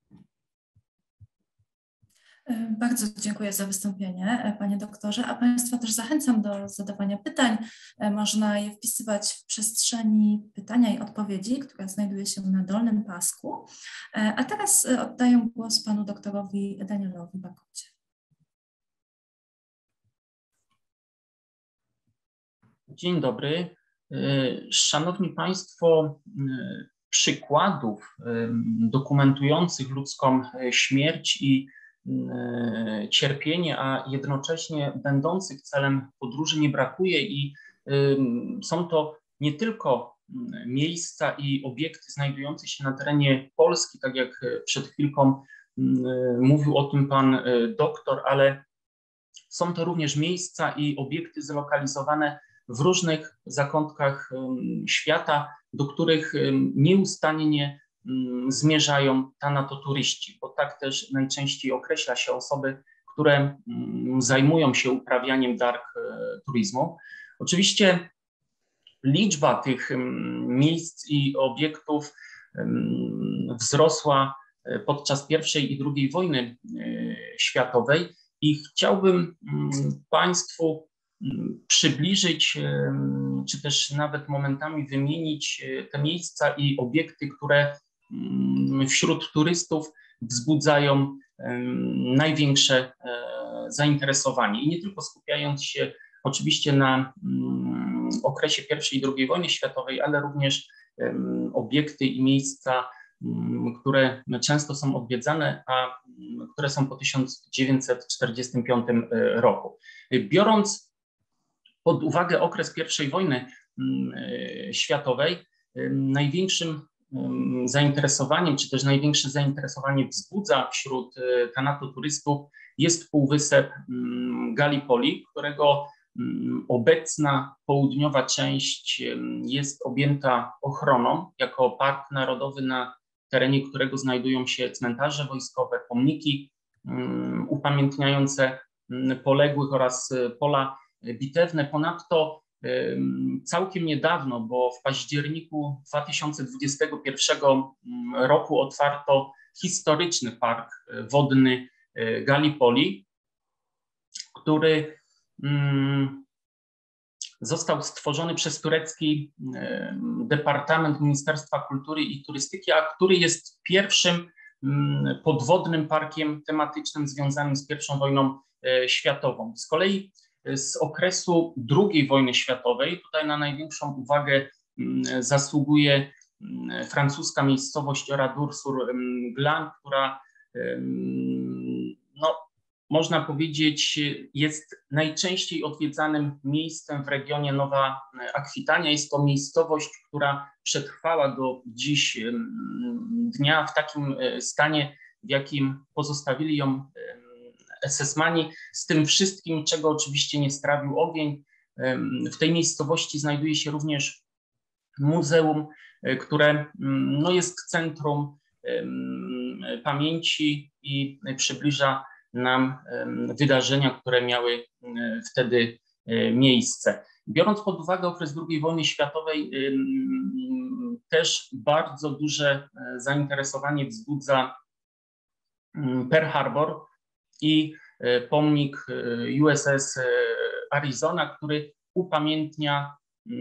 Bardzo dziękuję za wystąpienie, panie doktorze, a Państwa też zachęcam do zadawania pytań. Można je wpisywać w przestrzeni pytania i odpowiedzi, która znajduje się na dolnym pasku. A teraz oddaję głos panu doktorowi Danielowi Bakocie. Dzień dobry. Szanowni Państwo, przykładów dokumentujących ludzką śmierć i cierpienie, a jednocześnie będących celem podróży nie brakuje i są to nie tylko miejsca i obiekty znajdujące się na terenie Polski, tak jak przed chwilką mówił o tym pan doktor, ale są to również miejsca i obiekty zlokalizowane w różnych zakątkach świata, do których nieustannie zmierzają tanatoturyści, bo tak też najczęściej określa się osoby, które zajmują się uprawianiem dark turizmu. Oczywiście liczba tych miejsc i obiektów wzrosła podczas I i II wojny światowej i chciałbym Państwu przybliżyć, czy też nawet momentami wymienić te miejsca i obiekty, które wśród turystów wzbudzają największe zainteresowanie. I nie tylko skupiając się oczywiście na okresie I i II wojny światowej, ale również obiekty i miejsca które często są odwiedzane, a które są po 1945 roku. Biorąc pod uwagę okres I wojny światowej, największym zainteresowaniem, czy też największe zainteresowanie wzbudza wśród tanatoturystów jest półwysep Gallipoli, którego obecna południowa część jest objęta ochroną jako park narodowy, na terenie którego znajdują się cmentarze wojskowe, pomniki upamiętniające poległych oraz pola bitewne. Ponadto całkiem niedawno, bo w październiku 2021 roku otwarto historyczny park wodny Gallipoli, który został stworzony przez turecki Departament Ministerstwa Kultury i Turystyki, a który jest pierwszym podwodnym parkiem tematycznym związanym z I wojną światową. Z kolei z okresu II wojny światowej tutaj na największą uwagę zasługuje francuska miejscowość Oradour-sur-Glane, która można powiedzieć jest najczęściej odwiedzanym miejscem w regionie Nowa Akwitania. Jest to miejscowość, która przetrwała do dziś dnia w takim stanie, w jakim pozostawili ją SS-mani, z tym wszystkim, czego oczywiście nie strawił ogień. W tej miejscowości znajduje się również muzeum, które jest centrum pamięci i przybliża nam wydarzenia, które miały wtedy miejsce. Biorąc pod uwagę okres II wojny światowej, też bardzo duże zainteresowanie wzbudza Pearl Harbor i pomnik USS Arizona, który upamiętnia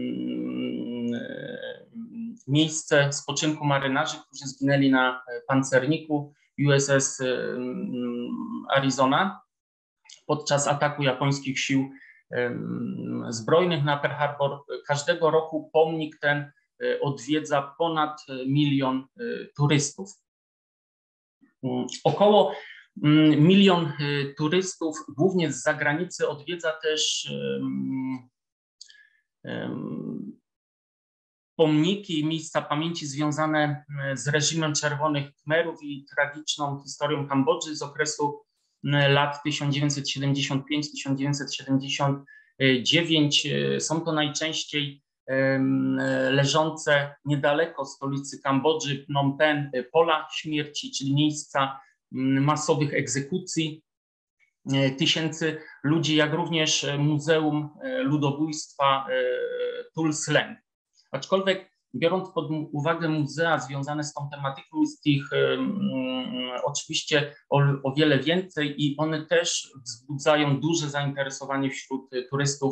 miejsce spoczynku marynarzy, którzy zginęli na pancerniku USS Arizona podczas ataku japońskich sił zbrojnych na Pearl Harbor. Każdego roku pomnik ten odwiedza ponad 1 milion turystów. Około 1 milion turystów, głównie z zagranicy, odwiedza też pomniki i miejsca pamięci związane z reżimem Czerwonych Khmerów i tragiczną historią Kambodży z okresu lat 1975-1979. Są to najczęściej leżące niedaleko stolicy Kambodży, Phnom Penh, pola śmierci, czyli miejsca masowych egzekucji tysięcy ludzi, jak również Muzeum Ludobójstwa Tuol Sleng. Aczkolwiek biorąc pod uwagę muzea związane z tą tematyką, jest ich oczywiście o wiele więcej i one też wzbudzają duże zainteresowanie wśród turystów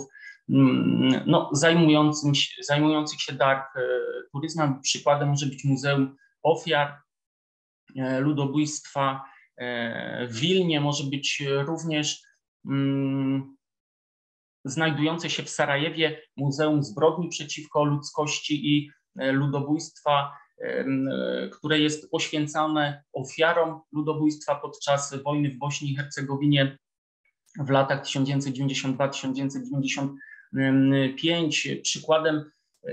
zajmujących się dark turyzmem. Przykładem może być Muzeum Ofiar Ludobójstwa w Wilnie, może być również znajdujące się w Sarajewie Muzeum Zbrodni przeciwko Ludzkości i Ludobójstwa, które jest poświęcone ofiarom ludobójstwa podczas wojny w Bośni i Hercegowinie w latach 1992-1995. Przykładem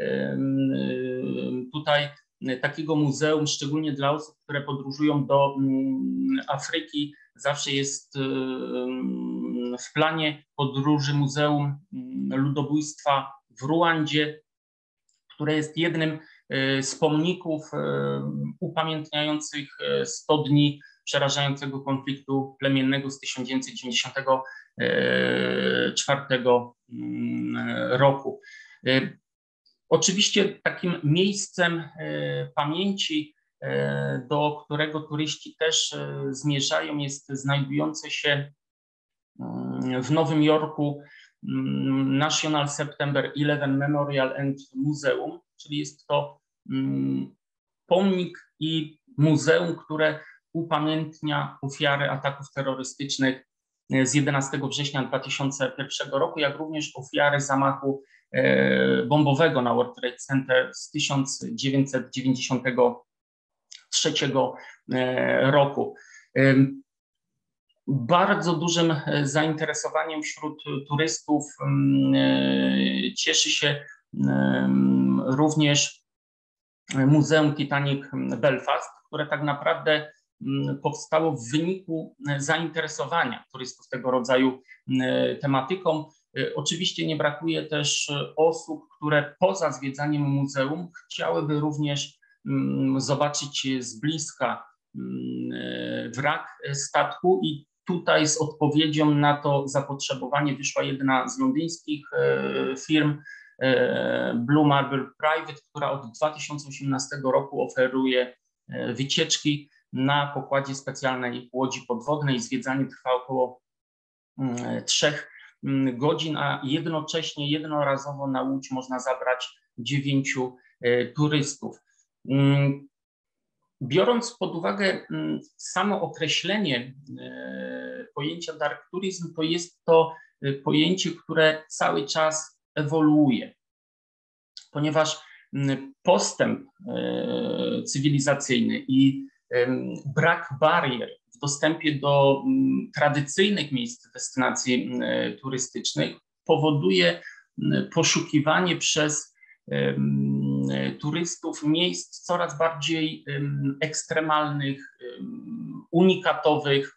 tutaj takiego muzeum, szczególnie dla osób, które podróżują do Afryki, zawsze jest w planie podróży Muzeum Ludobójstwa w Ruandzie, które jest jednym z pomników upamiętniających 100 dni przerażającego konfliktu plemiennego z 1994 roku. Oczywiście takim miejscem pamięci, do którego turyści też zmierzają, jest znajdujące się w Nowym Jorku National September 11 Memorial and Museum, czyli jest to pomnik i muzeum, które upamiętnia ofiary ataków terrorystycznych z 11 września 2001 roku, jak również ofiary zamachu bombowego na World Trade Center z 1993 roku. Bardzo dużym zainteresowaniem wśród turystów cieszy się również Muzeum Titanic Belfast, które tak naprawdę powstało w wyniku zainteresowania turystów tego rodzaju tematyką. Oczywiście nie brakuje też osób, które poza zwiedzaniem muzeum chciałyby również zobaczyć z bliska wrak statku i tutaj z odpowiedzią na to zapotrzebowanie wyszła jedna z londyńskich firm, Blue Marble Private, która od 2018 roku oferuje wycieczki na pokładzie specjalnej łodzi podwodnej. Zwiedzanie trwa około 3 godzin, a jednocześnie jednorazowo na łódź można zabrać 9 turystów. Biorąc pod uwagę samo określenie pojęcia dark tourism, to jest to pojęcie, które cały czas ewoluuje, ponieważ postęp cywilizacyjny i brak barier w dostępie do tradycyjnych miejsc destynacji turystycznych powoduje poszukiwanie przez turystów miejsc coraz bardziej ekstremalnych, unikatowych,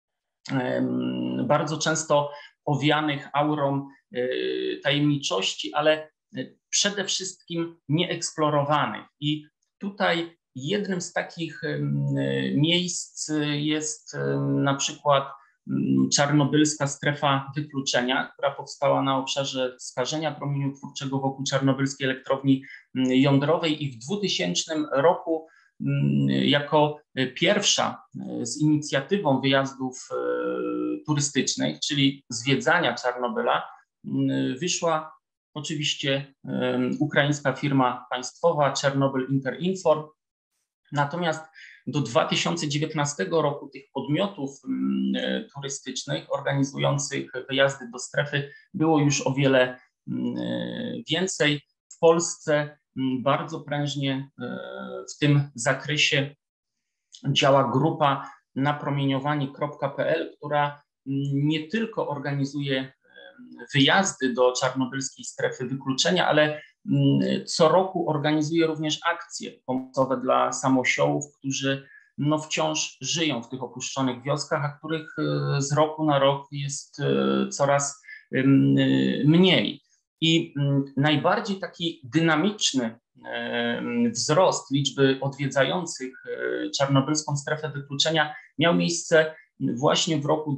bardzo często owianych aurą tajemniczości, ale przede wszystkim nieeksplorowanych. I tutaj jednym z takich miejsc jest na przykład czarnobylska strefa wykluczenia, która powstała na obszarze skażenia promieniotwórczego wokół czarnobylskiej elektrowni jądrowej i w 2000 roku jako pierwsza z inicjatywą wyjazdów turystycznych, czyli zwiedzania Czarnobyla, wyszła oczywiście ukraińska firma państwowa Chernobyl Interinform. Natomiast do 2019 roku tych podmiotów turystycznych organizujących wyjazdy do strefy było już o wiele więcej. W Polsce bardzo prężnie w tym zakresie działa grupa napromieniowanie.pl, która nie tylko organizuje wyjazdy do czarnobylskiej strefy wykluczenia, ale co roku organizuje również akcje pomocowe dla samoosiołów, którzy wciąż żyją w tych opuszczonych wioskach, a których z roku na rok jest coraz mniej. I najbardziej taki dynamiczny wzrost liczby odwiedzających czarnobylską strefę wykluczenia miał miejsce właśnie w roku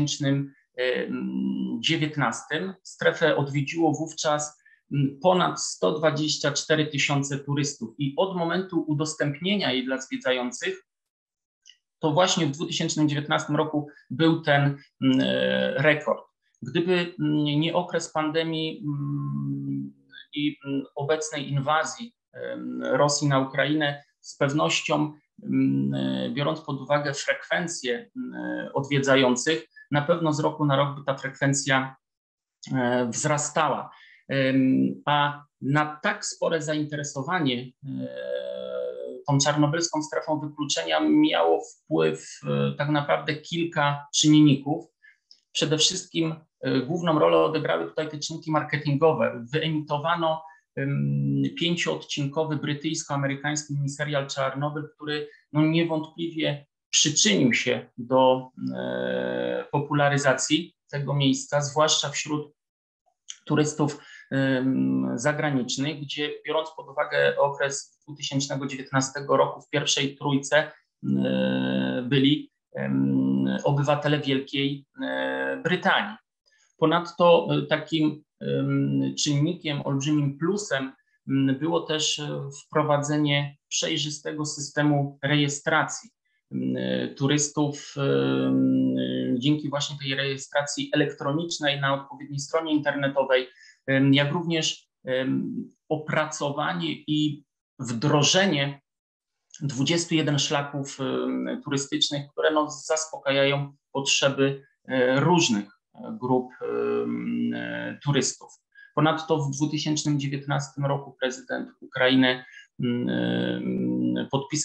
2019. Strefę odwiedziło wówczas ponad 124 tysiące turystów i od momentu udostępnienia jej dla zwiedzających to właśnie w 2019 roku był ten rekord. Gdyby nie okres pandemii i obecnej inwazji Rosji na Ukrainę, z pewnością, biorąc pod uwagę frekwencję odwiedzających, na pewno z roku na rok by ta frekwencja wzrastała. A na tak spore zainteresowanie tą czarnobylską strefą wykluczenia miało wpływ tak naprawdę kilka czynników. Przede wszystkim główną rolę odegrały tutaj te czynniki marketingowe. Wyemitowano 5-odcinkowy brytyjsko-amerykański miniserial Czarnobyl, który niewątpliwie przyczynił się do popularyzacji tego miejsca, zwłaszcza wśród turystów zagranicznych, gdzie biorąc pod uwagę okres 2019 roku w pierwszej trójce byli obywatele Wielkiej Brytanii. Ponadto takim czynnikiem, olbrzymim plusem było też wprowadzenie przejrzystego systemu rejestracji turystów dzięki właśnie tej rejestracji elektronicznej na odpowiedniej stronie internetowej, jak również opracowanie i wdrożenie 21 szlaków turystycznych, które zaspokajają potrzeby różnych grup turystów. Ponadto w 2019 roku prezydent Ukrainy podpisał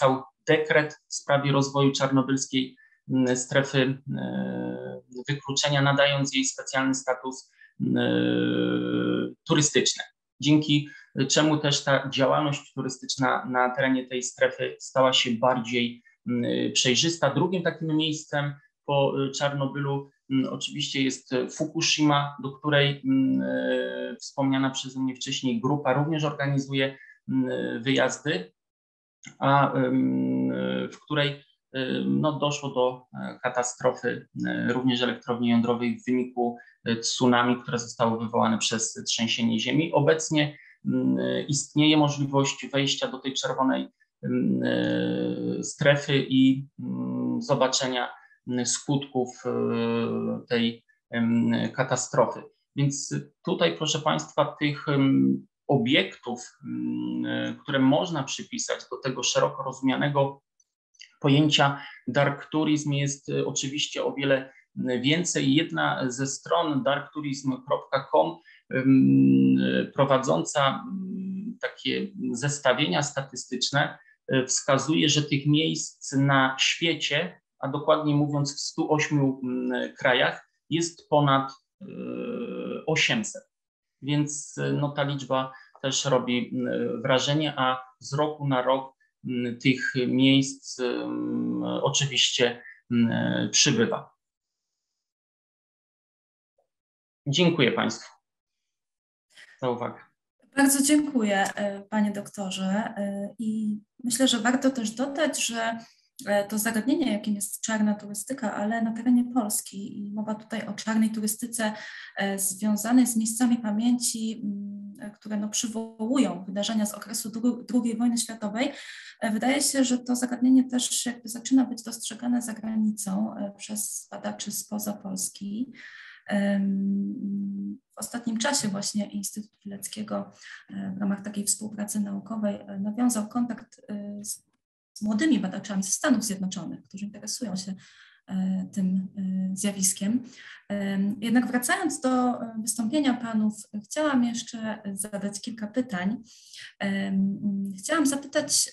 dekret w sprawie rozwoju czarnobylskiej strefy wykluczenia, nadając jej specjalny status turystyczny, dzięki czemu też ta działalność turystyczna na terenie tej strefy stała się bardziej przejrzysta. Drugim takim miejscem po Czarnobylu oczywiście jest Fukushima, do której wspomniana przeze mnie wcześniej grupa również organizuje wyjazdy, a w której doszło do katastrofy również elektrowni jądrowej w wyniku tsunami, które zostało wywołane przez trzęsienie ziemi. Obecnie istnieje możliwość wejścia do tej czerwonej strefy i zobaczenia skutków tej katastrofy. Więc tutaj, proszę Państwa, tych obiektów, które można przypisać do tego szeroko rozumianego pojęcia dark tourism, jest oczywiście o wiele więcej. Jedna ze stron darktourism.com prowadząca takie zestawienia statystyczne wskazuje, że tych miejsc na świecie, a dokładnie mówiąc w 108 krajach, jest ponad 800. Więc ta liczba też robi wrażenie, a z roku na rok tych miejsc oczywiście przybywa. Dziękuję Państwu za uwagę. Bardzo dziękuję, panie doktorze. I myślę, że warto też dodać, że to zagadnienie, jakim jest czarna turystyka, ale na terenie Polski, i mowa tutaj o czarnej turystyce związanej z miejscami pamięci, które przywołują wydarzenia z okresu II wojny światowej, wydaje się, że to zagadnienie też jakby zaczyna być dostrzegane za granicą przez badaczy spoza Polski. W ostatnim czasie właśnie Instytut Pileckiego w ramach takiej współpracy naukowej nawiązał kontakt z młodymi badaczami ze Stanów Zjednoczonych, którzy interesują się tym zjawiskiem. Jednak wracając do wystąpienia panów, chciałam jeszcze zadać kilka pytań. Chciałam zapytać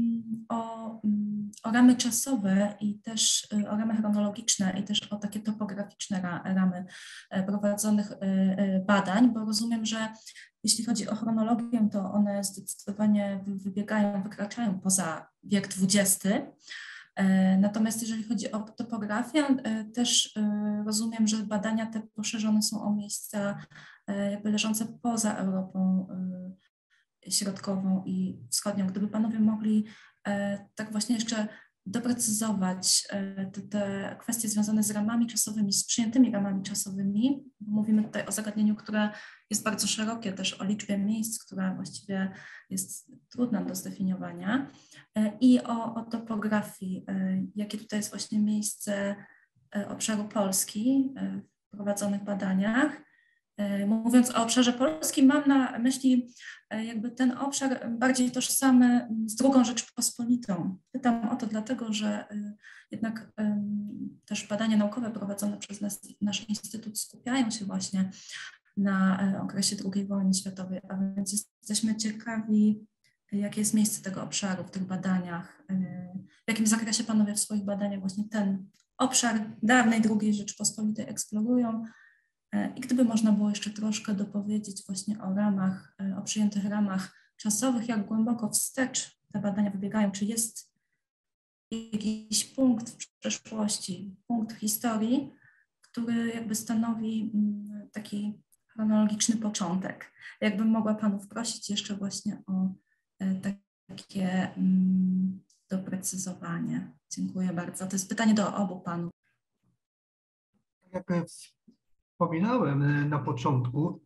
o ramy czasowe i też o ramy chronologiczne i też o takie topograficzne ramy prowadzonych badań, bo rozumiem, że jeśli chodzi o chronologię, to one zdecydowanie wykraczają poza wiek XX. Natomiast jeżeli chodzi o topografię, też rozumiem, że badania te poszerzone są o miejsca jakby leżące poza Europą Środkową i Wschodnią. Gdyby panowie mogli tak właśnie jeszcze doprecyzować te kwestie związane z ramami czasowymi, z przyjętymi ramami czasowymi. Mówimy tutaj o zagadnieniu, które jest bardzo szerokie, też o liczbie miejsc, która właściwie jest trudna do zdefiniowania, i o topografii, jakie tutaj jest właśnie miejsce obszaru Polski w prowadzonych badaniach. Mówiąc o obszarze polskim, mam na myśli jakby ten obszar bardziej tożsamy z II Rzeczpospolitą. Pytam o to dlatego, że jednak też badania naukowe prowadzone przez nasz instytut skupiają się właśnie na okresie II wojny światowej, a więc jesteśmy ciekawi, jakie jest miejsce tego obszaru w tych badaniach, w jakim zakresie panowie w swoich badaniach właśnie ten obszar dawnej II Rzeczpospolitej eksplorują. I gdyby można było jeszcze troszkę dopowiedzieć właśnie o ramach, o przyjętych ramach czasowych, jak głęboko wstecz te badania wybiegają, czy jest jakiś punkt w przeszłości, punkt w historii, który jakby stanowi taki chronologiczny początek. Jakbym mogła panów prosić jeszcze właśnie o takie doprecyzowanie. Dziękuję bardzo. To jest pytanie do obu panów. Jak wspominałem na początku,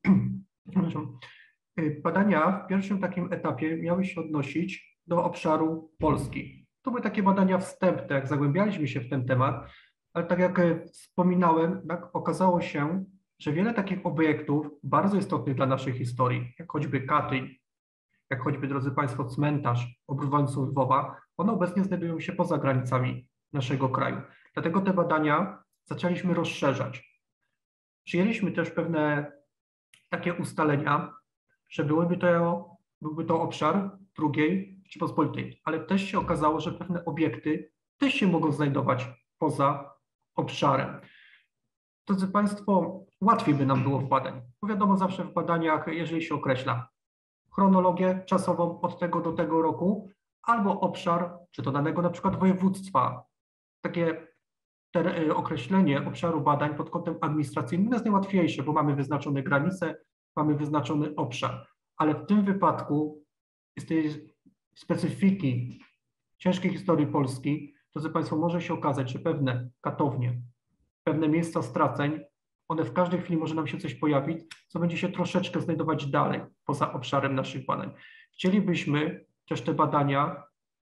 badania w pierwszym takim etapie miały się odnosić do obszaru Polski. To były takie badania wstępne, jak zagłębialiśmy się w ten temat, ale tak jak wspominałem, tak okazało się, że wiele takich obiektów bardzo istotnych dla naszej historii, jak choćby Katyń, jak choćby, drodzy Państwo, cmentarz obrót Lwowa, one obecnie znajdują się poza granicami naszego kraju. Dlatego te badania zaczęliśmy rozszerzać. Przyjęliśmy też pewne takie ustalenia, że byłby to obszar II Rzeczypospolitej, ale też się okazało, że pewne obiekty też się mogą znajdować poza obszarem. Drodzy Państwo, łatwiej by nam było w badań, bo wiadomo zawsze w badaniach, jeżeli się określa chronologię czasową od tego do tego roku, albo obszar, czy to danego na przykład województwa, takie określenie obszaru badań pod kątem administracyjnym jest najłatwiejsze, bo mamy wyznaczone granice, mamy wyznaczony obszar, ale w tym wypadku z tej specyfiki ciężkiej historii Polski, drodzy Państwo, może się okazać, że pewne katownie, pewne miejsca straceń, one w każdej chwili może nam się coś pojawić, co będzie się troszeczkę znajdować dalej, poza obszarem naszych badań. Chcielibyśmy też te badania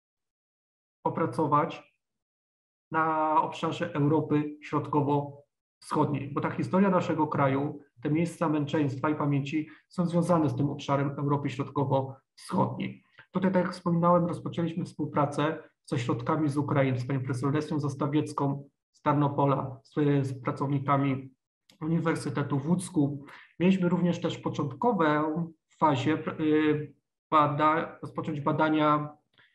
opracować na obszarze Europy Środkowo-Wschodniej, bo ta historia naszego kraju, te miejsca męczeństwa i pamięci są związane z tym obszarem Europy Środkowo-Wschodniej. Tutaj, tak jak wspominałem, rozpoczęliśmy współpracę z ośrodkami z Ukrainy, z panią profesor Lesją Zastawiecką z Tarnopola, z pracownikami Uniwersytetu w Łódzku. Mieliśmy również też początkowe w fazie rozpocząć badania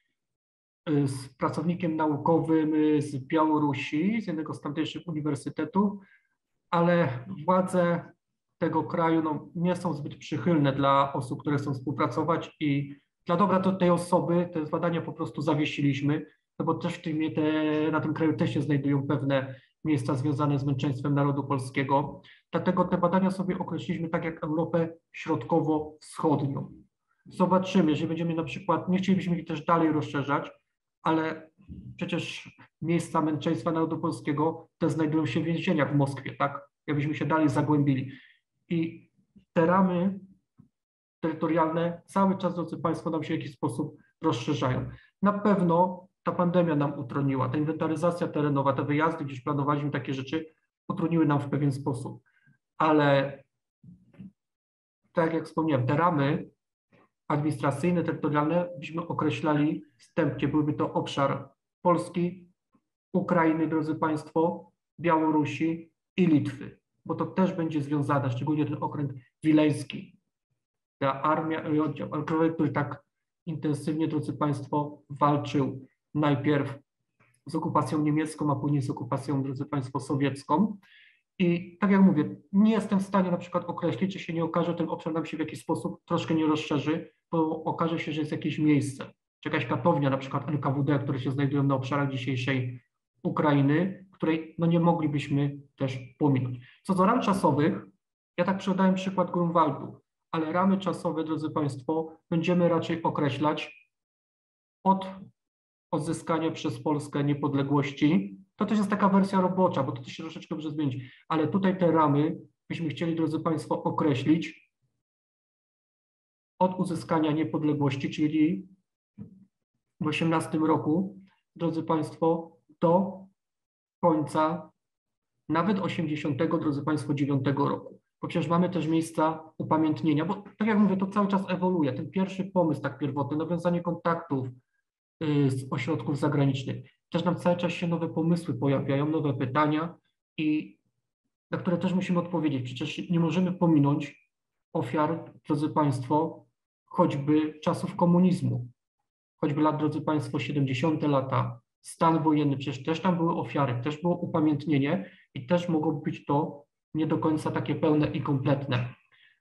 z pracownikiem naukowym z Białorusi, z jednego z tamtejszych uniwersytetów, ale władze tego kraju nie są zbyt przychylne dla osób, które chcą współpracować i dla dobra tej osoby te badania po prostu zawiesiliśmy, no bo też na tym kraju też się znajdują pewne miejsca związane z męczeństwem narodu polskiego. Dlatego te badania sobie określiliśmy tak jak Europę Środkowo-Wschodnią. Zobaczymy, jeżeli będziemy na przykład, nie chcielibyśmy ich też dalej rozszerzać, ale przecież miejsca męczeństwa narodu polskiego te znajdują się w więzieniach w Moskwie, tak? Jakbyśmy się dalej zagłębili. I te ramy terytorialne cały czas, drodzy Państwo, nam się w jakiś sposób rozszerzają. Na pewno ta pandemia nam utrudniła, ta inwentaryzacja terenowa, te wyjazdy, gdzieś planowaliśmy takie rzeczy, utrudniły nam w pewien sposób. Ale tak jak wspomniałem, te ramy administracyjne, terytorialne byśmy określali wstępnie. Byłby to obszar Polski, Ukrainy, drodzy Państwo, Białorusi i Litwy, bo to też będzie związane, szczególnie ten okręg wileński, ta armia i oddział alkoholowy, który tak intensywnie, drodzy Państwo, walczył najpierw z okupacją niemiecką, a później z okupacją, drodzy Państwo, sowiecką. I tak jak mówię, nie jestem w stanie na przykład określić, czy się nie okaże, ten obszar nam się w jakiś sposób troszkę nie rozszerzy, bo okaże się, że jest jakieś miejsce, czy jakaś katownia, na przykład NKWD, które się znajdują na obszarach dzisiejszej Ukrainy, której nie moglibyśmy też pominąć. Co do ram czasowych, ja tak podałem przykład Grunwaldu, ale ramy czasowe, drodzy Państwo, będziemy raczej określać od odzyskania przez Polskę niepodległości. To też jest taka wersja robocza, bo to też się troszeczkę może zmienić, ale tutaj te ramy byśmy chcieli, drodzy Państwo, określić od uzyskania niepodległości, czyli w 18 roku, drodzy Państwo, do końca nawet 80, drodzy Państwo, 9 roku. Bo przecież mamy też miejsca upamiętnienia, bo tak jak mówię, to cały czas ewoluuje. Ten pierwszy pomysł tak pierwotny, nawiązanie kontaktów z ośrodków zagranicznych. Też nam cały czas się nowe pomysły pojawiają, nowe pytania i na które też musimy odpowiedzieć. Przecież nie możemy pominąć ofiar, drodzy Państwo, choćby czasów komunizmu, choćby lat, drodzy Państwo, 70. lata, stan wojenny, przecież też tam były ofiary, też było upamiętnienie i też mogło być to nie do końca takie pełne i kompletne.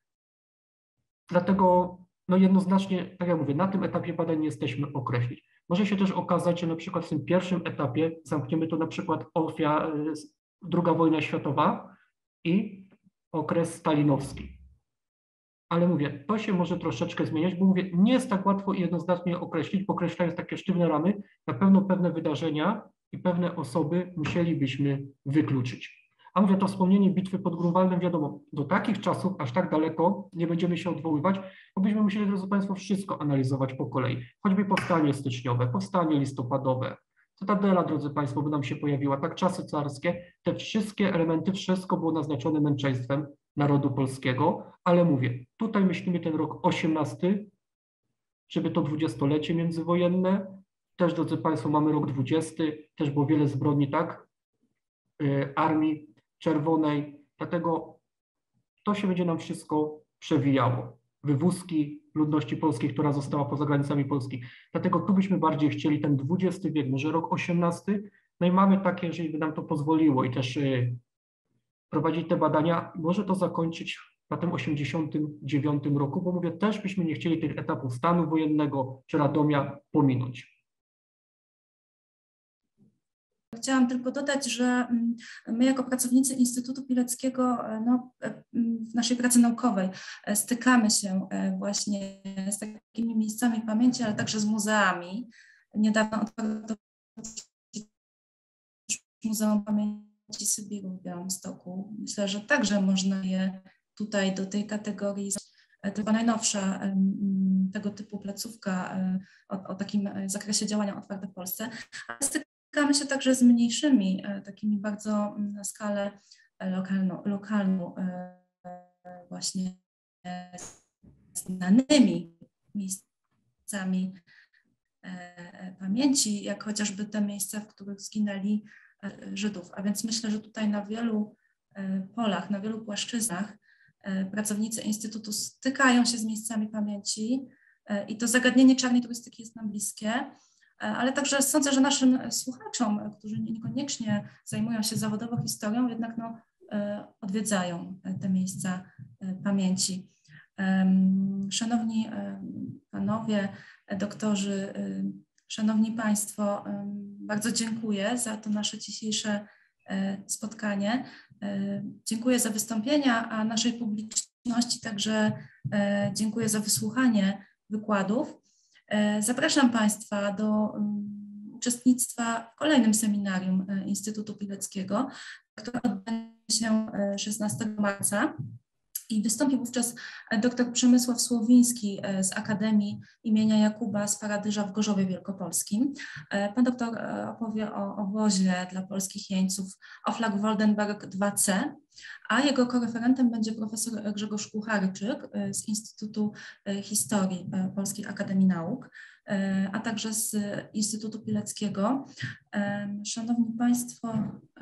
Dlatego jednoznacznie, tak jak mówię, na tym etapie badań nie jesteśmy określić. Może się też okazać, że na przykład w tym pierwszym etapie zamkniemy to na przykład II wojna światowa i okres stalinowski. Ale mówię, to się może troszeczkę zmieniać, bo mówię, nie jest tak łatwo i jednoznacznie określić, bo określając takie sztywne ramy, na pewno pewne wydarzenia i pewne osoby musielibyśmy wykluczyć. A mówię, to wspomnienie bitwy pod Grunwaldem, wiadomo, do takich czasów aż tak daleko nie będziemy się odwoływać, bo byśmy musieli, drodzy Państwo, wszystko analizować po kolei. Choćby powstanie styczniowe, powstanie listopadowe, Cytadela, drodzy Państwo, by nam się pojawiła, tak czasy carskie, te wszystkie elementy, wszystko było naznaczone męczeństwem narodu polskiego, ale mówię, tutaj myślimy ten rok 18, żeby to 20-lecie międzywojenne, też, drodzy Państwo, mamy rok 20, też było wiele zbrodni, tak, Armii Czerwonej, dlatego to się będzie nam wszystko przewijało. wywózki ludności polskiej, która została poza granicami Polski. Dlatego tu byśmy bardziej chcieli ten XX wiek, może rok XVIII, no i mamy takie, jeżeli by nam to pozwoliło i też prowadzić te badania, może to zakończyć na tym 89 roku, bo mówię, też byśmy nie chcieli tych etapów stanu wojennego czy Radomia pominąć. Chciałam tylko dodać, że my jako pracownicy Instytutu Pileckiego no, w naszej pracy naukowej stykamy się właśnie z takimi miejscami pamięci, ale także z muzeami. Niedawno otwarto Muzeum Pamięci Sybiru w Białymstoku. Myślę, że także można je tutaj do tej kategorii. To była najnowsza tego typu placówka o takim zakresie działania otwarte w Polsce. Ale stykamy się także z mniejszymi, takimi bardzo na skalę lokalną właśnie znanymi miejscami pamięci, jak chociażby te miejsca, w których zginęli Żydów. A więc myślę, że tutaj na wielu polach, na wielu płaszczyznach pracownicy Instytutu stykają się z miejscami pamięci i to zagadnienie czarnej turystyki jest nam bliskie, ale także sądzę, że naszym słuchaczom, którzy niekoniecznie zajmują się zawodowo historią, jednak no, odwiedzają te miejsca pamięci. Szanowni panowie, doktorzy, szanowni państwo, bardzo dziękuję za to nasze dzisiejsze spotkanie. Dziękuję za wystąpienia, a naszej publiczności także dziękuję za wysłuchanie wykładów. Zapraszam państwa do uczestnictwa w kolejnym seminarium Instytutu Pileckiego, które odbędzie się 16 marca. I wystąpi wówczas dr Przemysław Słowiński z Akademii imienia Jakuba z Paradyża w Gorzowie Wielkopolskim. Pan doktor opowie o obozie dla polskich jeńców Oflag Woldenberg 2C, a jego koreferentem będzie profesor Grzegorz Kucharczyk z Instytutu Historii Polskiej Akademii Nauk, a także z Instytutu Pileckiego. Szanowni państwo,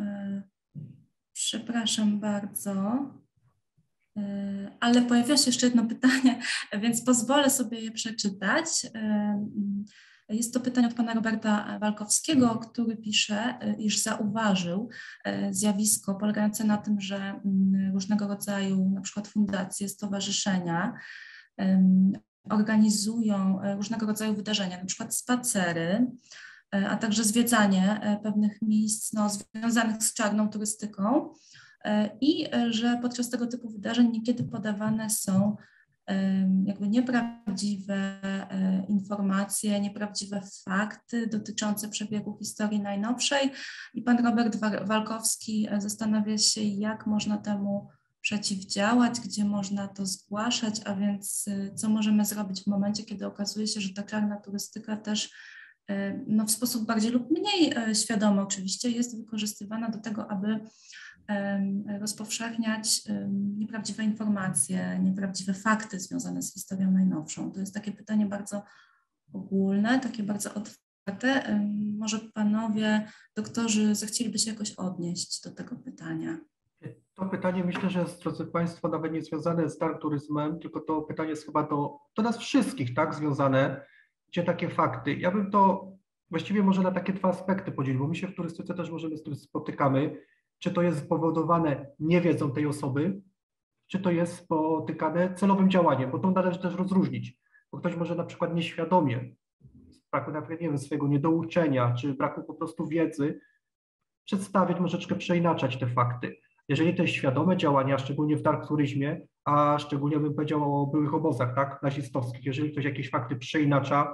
przepraszam bardzo, ale pojawiło się jeszcze jedno pytanie, więc pozwolę sobie je przeczytać. Jest to pytanie od pana Roberta Walkowskiego, który pisze, iż zauważył zjawisko polegające na tym, że różnego rodzaju na przykład fundacje, stowarzyszenia organizują różnego rodzaju wydarzenia, na przykład spacery, a także zwiedzanie pewnych miejsc no, związanych z czarną turystyką. I że podczas tego typu wydarzeń niekiedy podawane są jakby nieprawdziwe informacje, nieprawdziwe fakty dotyczące przebiegu historii najnowszej. I pan Robert Walkowski zastanawia się, jak można temu przeciwdziałać, gdzie można to zgłaszać, a więc co możemy zrobić w momencie, kiedy okazuje się, że ta czarna turystyka też no, w sposób bardziej lub mniej świadomy oczywiście jest wykorzystywana do tego, aby rozpowszechniać nieprawdziwe informacje, nieprawdziwe fakty związane z historią najnowszą. To jest takie pytanie bardzo ogólne, takie bardzo otwarte. Może panowie doktorzy zechcieliby się jakoś odnieść do tego pytania? To pytanie myślę, że jest, drodzy państwo, nawet nie związane z dark turyzmem, tylko to pytanie jest chyba do nas wszystkich, tak, związane, gdzie takie fakty. Ja bym to właściwie może na takie dwa aspekty podzielił, bo my się w turystyce też możemy z tym spotykamy. Czy to jest spowodowane niewiedzą tej osoby, czy to jest spotykane celowym działaniem, bo to należy też rozróżnić, bo ktoś może na przykład nieświadomie, z braku na przykład, nie wiem, swojego niedouczenia, czy braku po prostu wiedzy, przedstawić, troszeczkę przeinaczać te fakty. Jeżeli to jest świadome działanie, a szczególnie w dark turyzmie, a szczególnie bym powiedział o byłych obozach, tak, nazistowskich, jeżeli ktoś jakieś fakty przeinacza,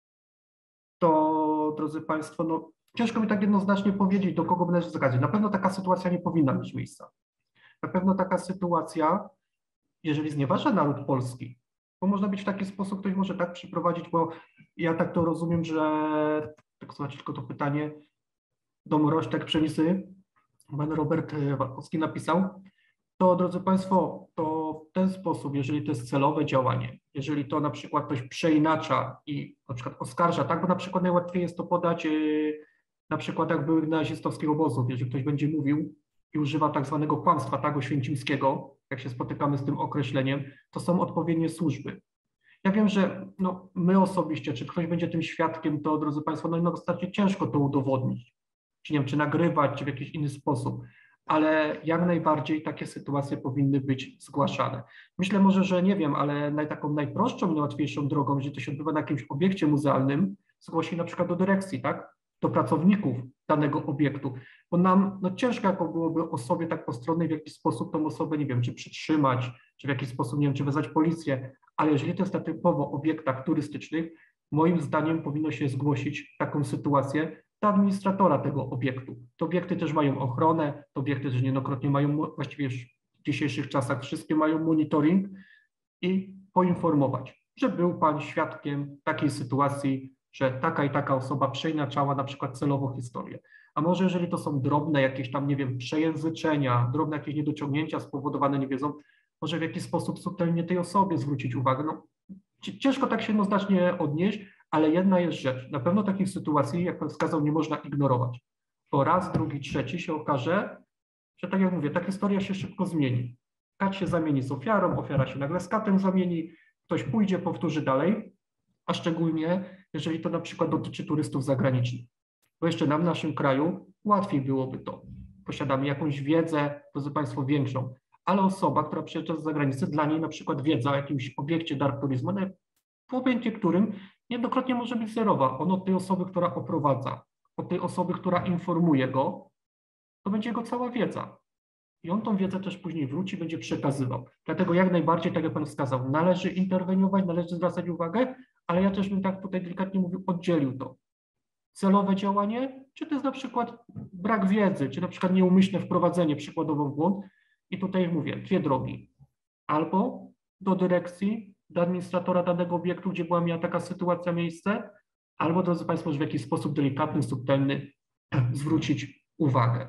to, drodzy państwo, no ciężko mi tak jednoznacznie powiedzieć, do kogo należy zakazać. Na pewno taka sytuacja nie powinna mieć miejsca. Na pewno taka sytuacja, jeżeli znieważa naród polski, bo można być w taki sposób, ktoś może tak przyprowadzić, bo ja tak to rozumiem, że, tak zobaczyć tylko to pytanie, Dom Rosztek Przemisy, pan Robert Walkowski napisał, to drodzy państwo, to w ten sposób, jeżeli to jest celowe działanie, jeżeli to na przykład ktoś przeinacza i na przykład oskarża, tak, bo na przykład najłatwiej jest to podać na przykładach byłych nazistowskich obozów, jeżeli ktoś będzie mówił i używa tak zwanego kłamstwa, tak, oświęcimskiego, jak się spotykamy z tym określeniem, to są odpowiednie służby. Ja wiem, że no, my osobiście, czy ktoś będzie tym świadkiem, to drodzy Państwo, no wystarczy ciężko to udowodnić, czy nie wiem, czy nagrywać, czy w jakiś inny sposób, ale jak najbardziej takie sytuacje powinny być zgłaszane. Myślę może, że nie wiem, ale taką najprostszą i najłatwiejszą drogą, że to się odbywa na jakimś obiekcie muzealnym, zgłosi na przykład do dyrekcji, tak? Do pracowników danego obiektu, bo nam no, ciężko jako byłoby osobie tak postronnej w jakiś sposób tą osobę, nie wiem, czy przytrzymać, czy w jakiś sposób, nie wiem, czy wezwać policję, ale jeżeli to jest na typowo obiektach turystycznych, moim zdaniem powinno się zgłosić taką sytuację do administratora tego obiektu. Te obiekty też mają ochronę, te obiekty też niejednokrotnie mają, właściwie w dzisiejszych czasach wszystkie mają monitoring i poinformować, że był Pan świadkiem takiej sytuacji, że taka i taka osoba przeinaczała na przykład celowo historię. A może jeżeli to są drobne jakieś tam, nie wiem, przejęzyczenia, drobne jakieś niedociągnięcia spowodowane niewiedzą, może w jakiś sposób subtelnie tej osobie zwrócić uwagę. No, ciężko tak się jednoznacznie odnieść, ale jedna jest rzecz. Na pewno takich sytuacji, jak Pan wskazał, nie można ignorować. Bo raz, drugi, trzeci się okaże, że tak jak mówię, ta historia się szybko zmieni. Kat się zamieni z ofiarą, ofiara się nagle z katem zamieni, ktoś pójdzie, powtórzy dalej, a szczególnie jeżeli to na przykład dotyczy turystów zagranicznych. Bo jeszcze nam w naszym kraju łatwiej byłoby to. Posiadamy jakąś wiedzę, drodzy Państwo, większą, ale osoba, która przyjeżdża z zagranicy, dla niej na przykład wiedza o jakimś obiekcie Dark Tourismu, w obiekcie którym niejednokrotnie może być zerowa. On od tej osoby, która oprowadza, od tej osoby, która informuje go, to będzie jego cała wiedza. I on tą wiedzę też później wróci, będzie przekazywał. Dlatego jak najbardziej, tak jak Pan wskazał, należy interweniować, należy zwracać uwagę, ale ja też bym tak tutaj delikatnie mówił, oddzielił to. Celowe działanie, czy to jest na przykład brak wiedzy, czy na przykład nieumyślne wprowadzenie przykładowo w błąd. I tutaj mówię, dwie drogi. Albo do dyrekcji, do administratora danego obiektu, gdzie miała taka sytuacja miejsce, albo, drodzy Państwo, w jakiś sposób delikatny, subtelny zwrócić uwagę.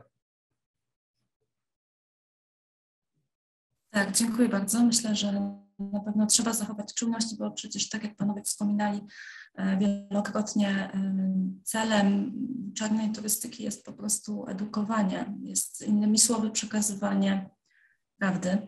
Tak, dziękuję bardzo. Myślę, że na pewno trzeba zachować czujność, bo przecież tak jak Panowie wspominali wielokrotnie, celem czarnej turystyki jest po prostu edukowanie, jest innymi słowy przekazywanie prawdy.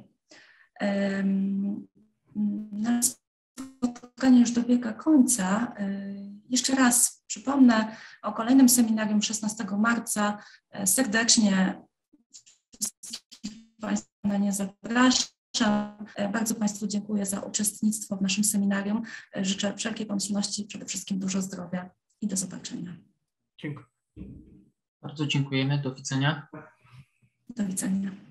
Nasze spotkanie już dobiega końca. Jeszcze raz przypomnę o kolejnym seminarium 16 marca. Serdecznie wszystkich Państwa na nie zapraszam. Bardzo Państwu dziękuję za uczestnictwo w naszym seminarium. Życzę wszelkiej pomyślności, przede wszystkim dużo zdrowia i do zobaczenia. Dziękuję. Bardzo dziękujemy. Do widzenia. Do widzenia.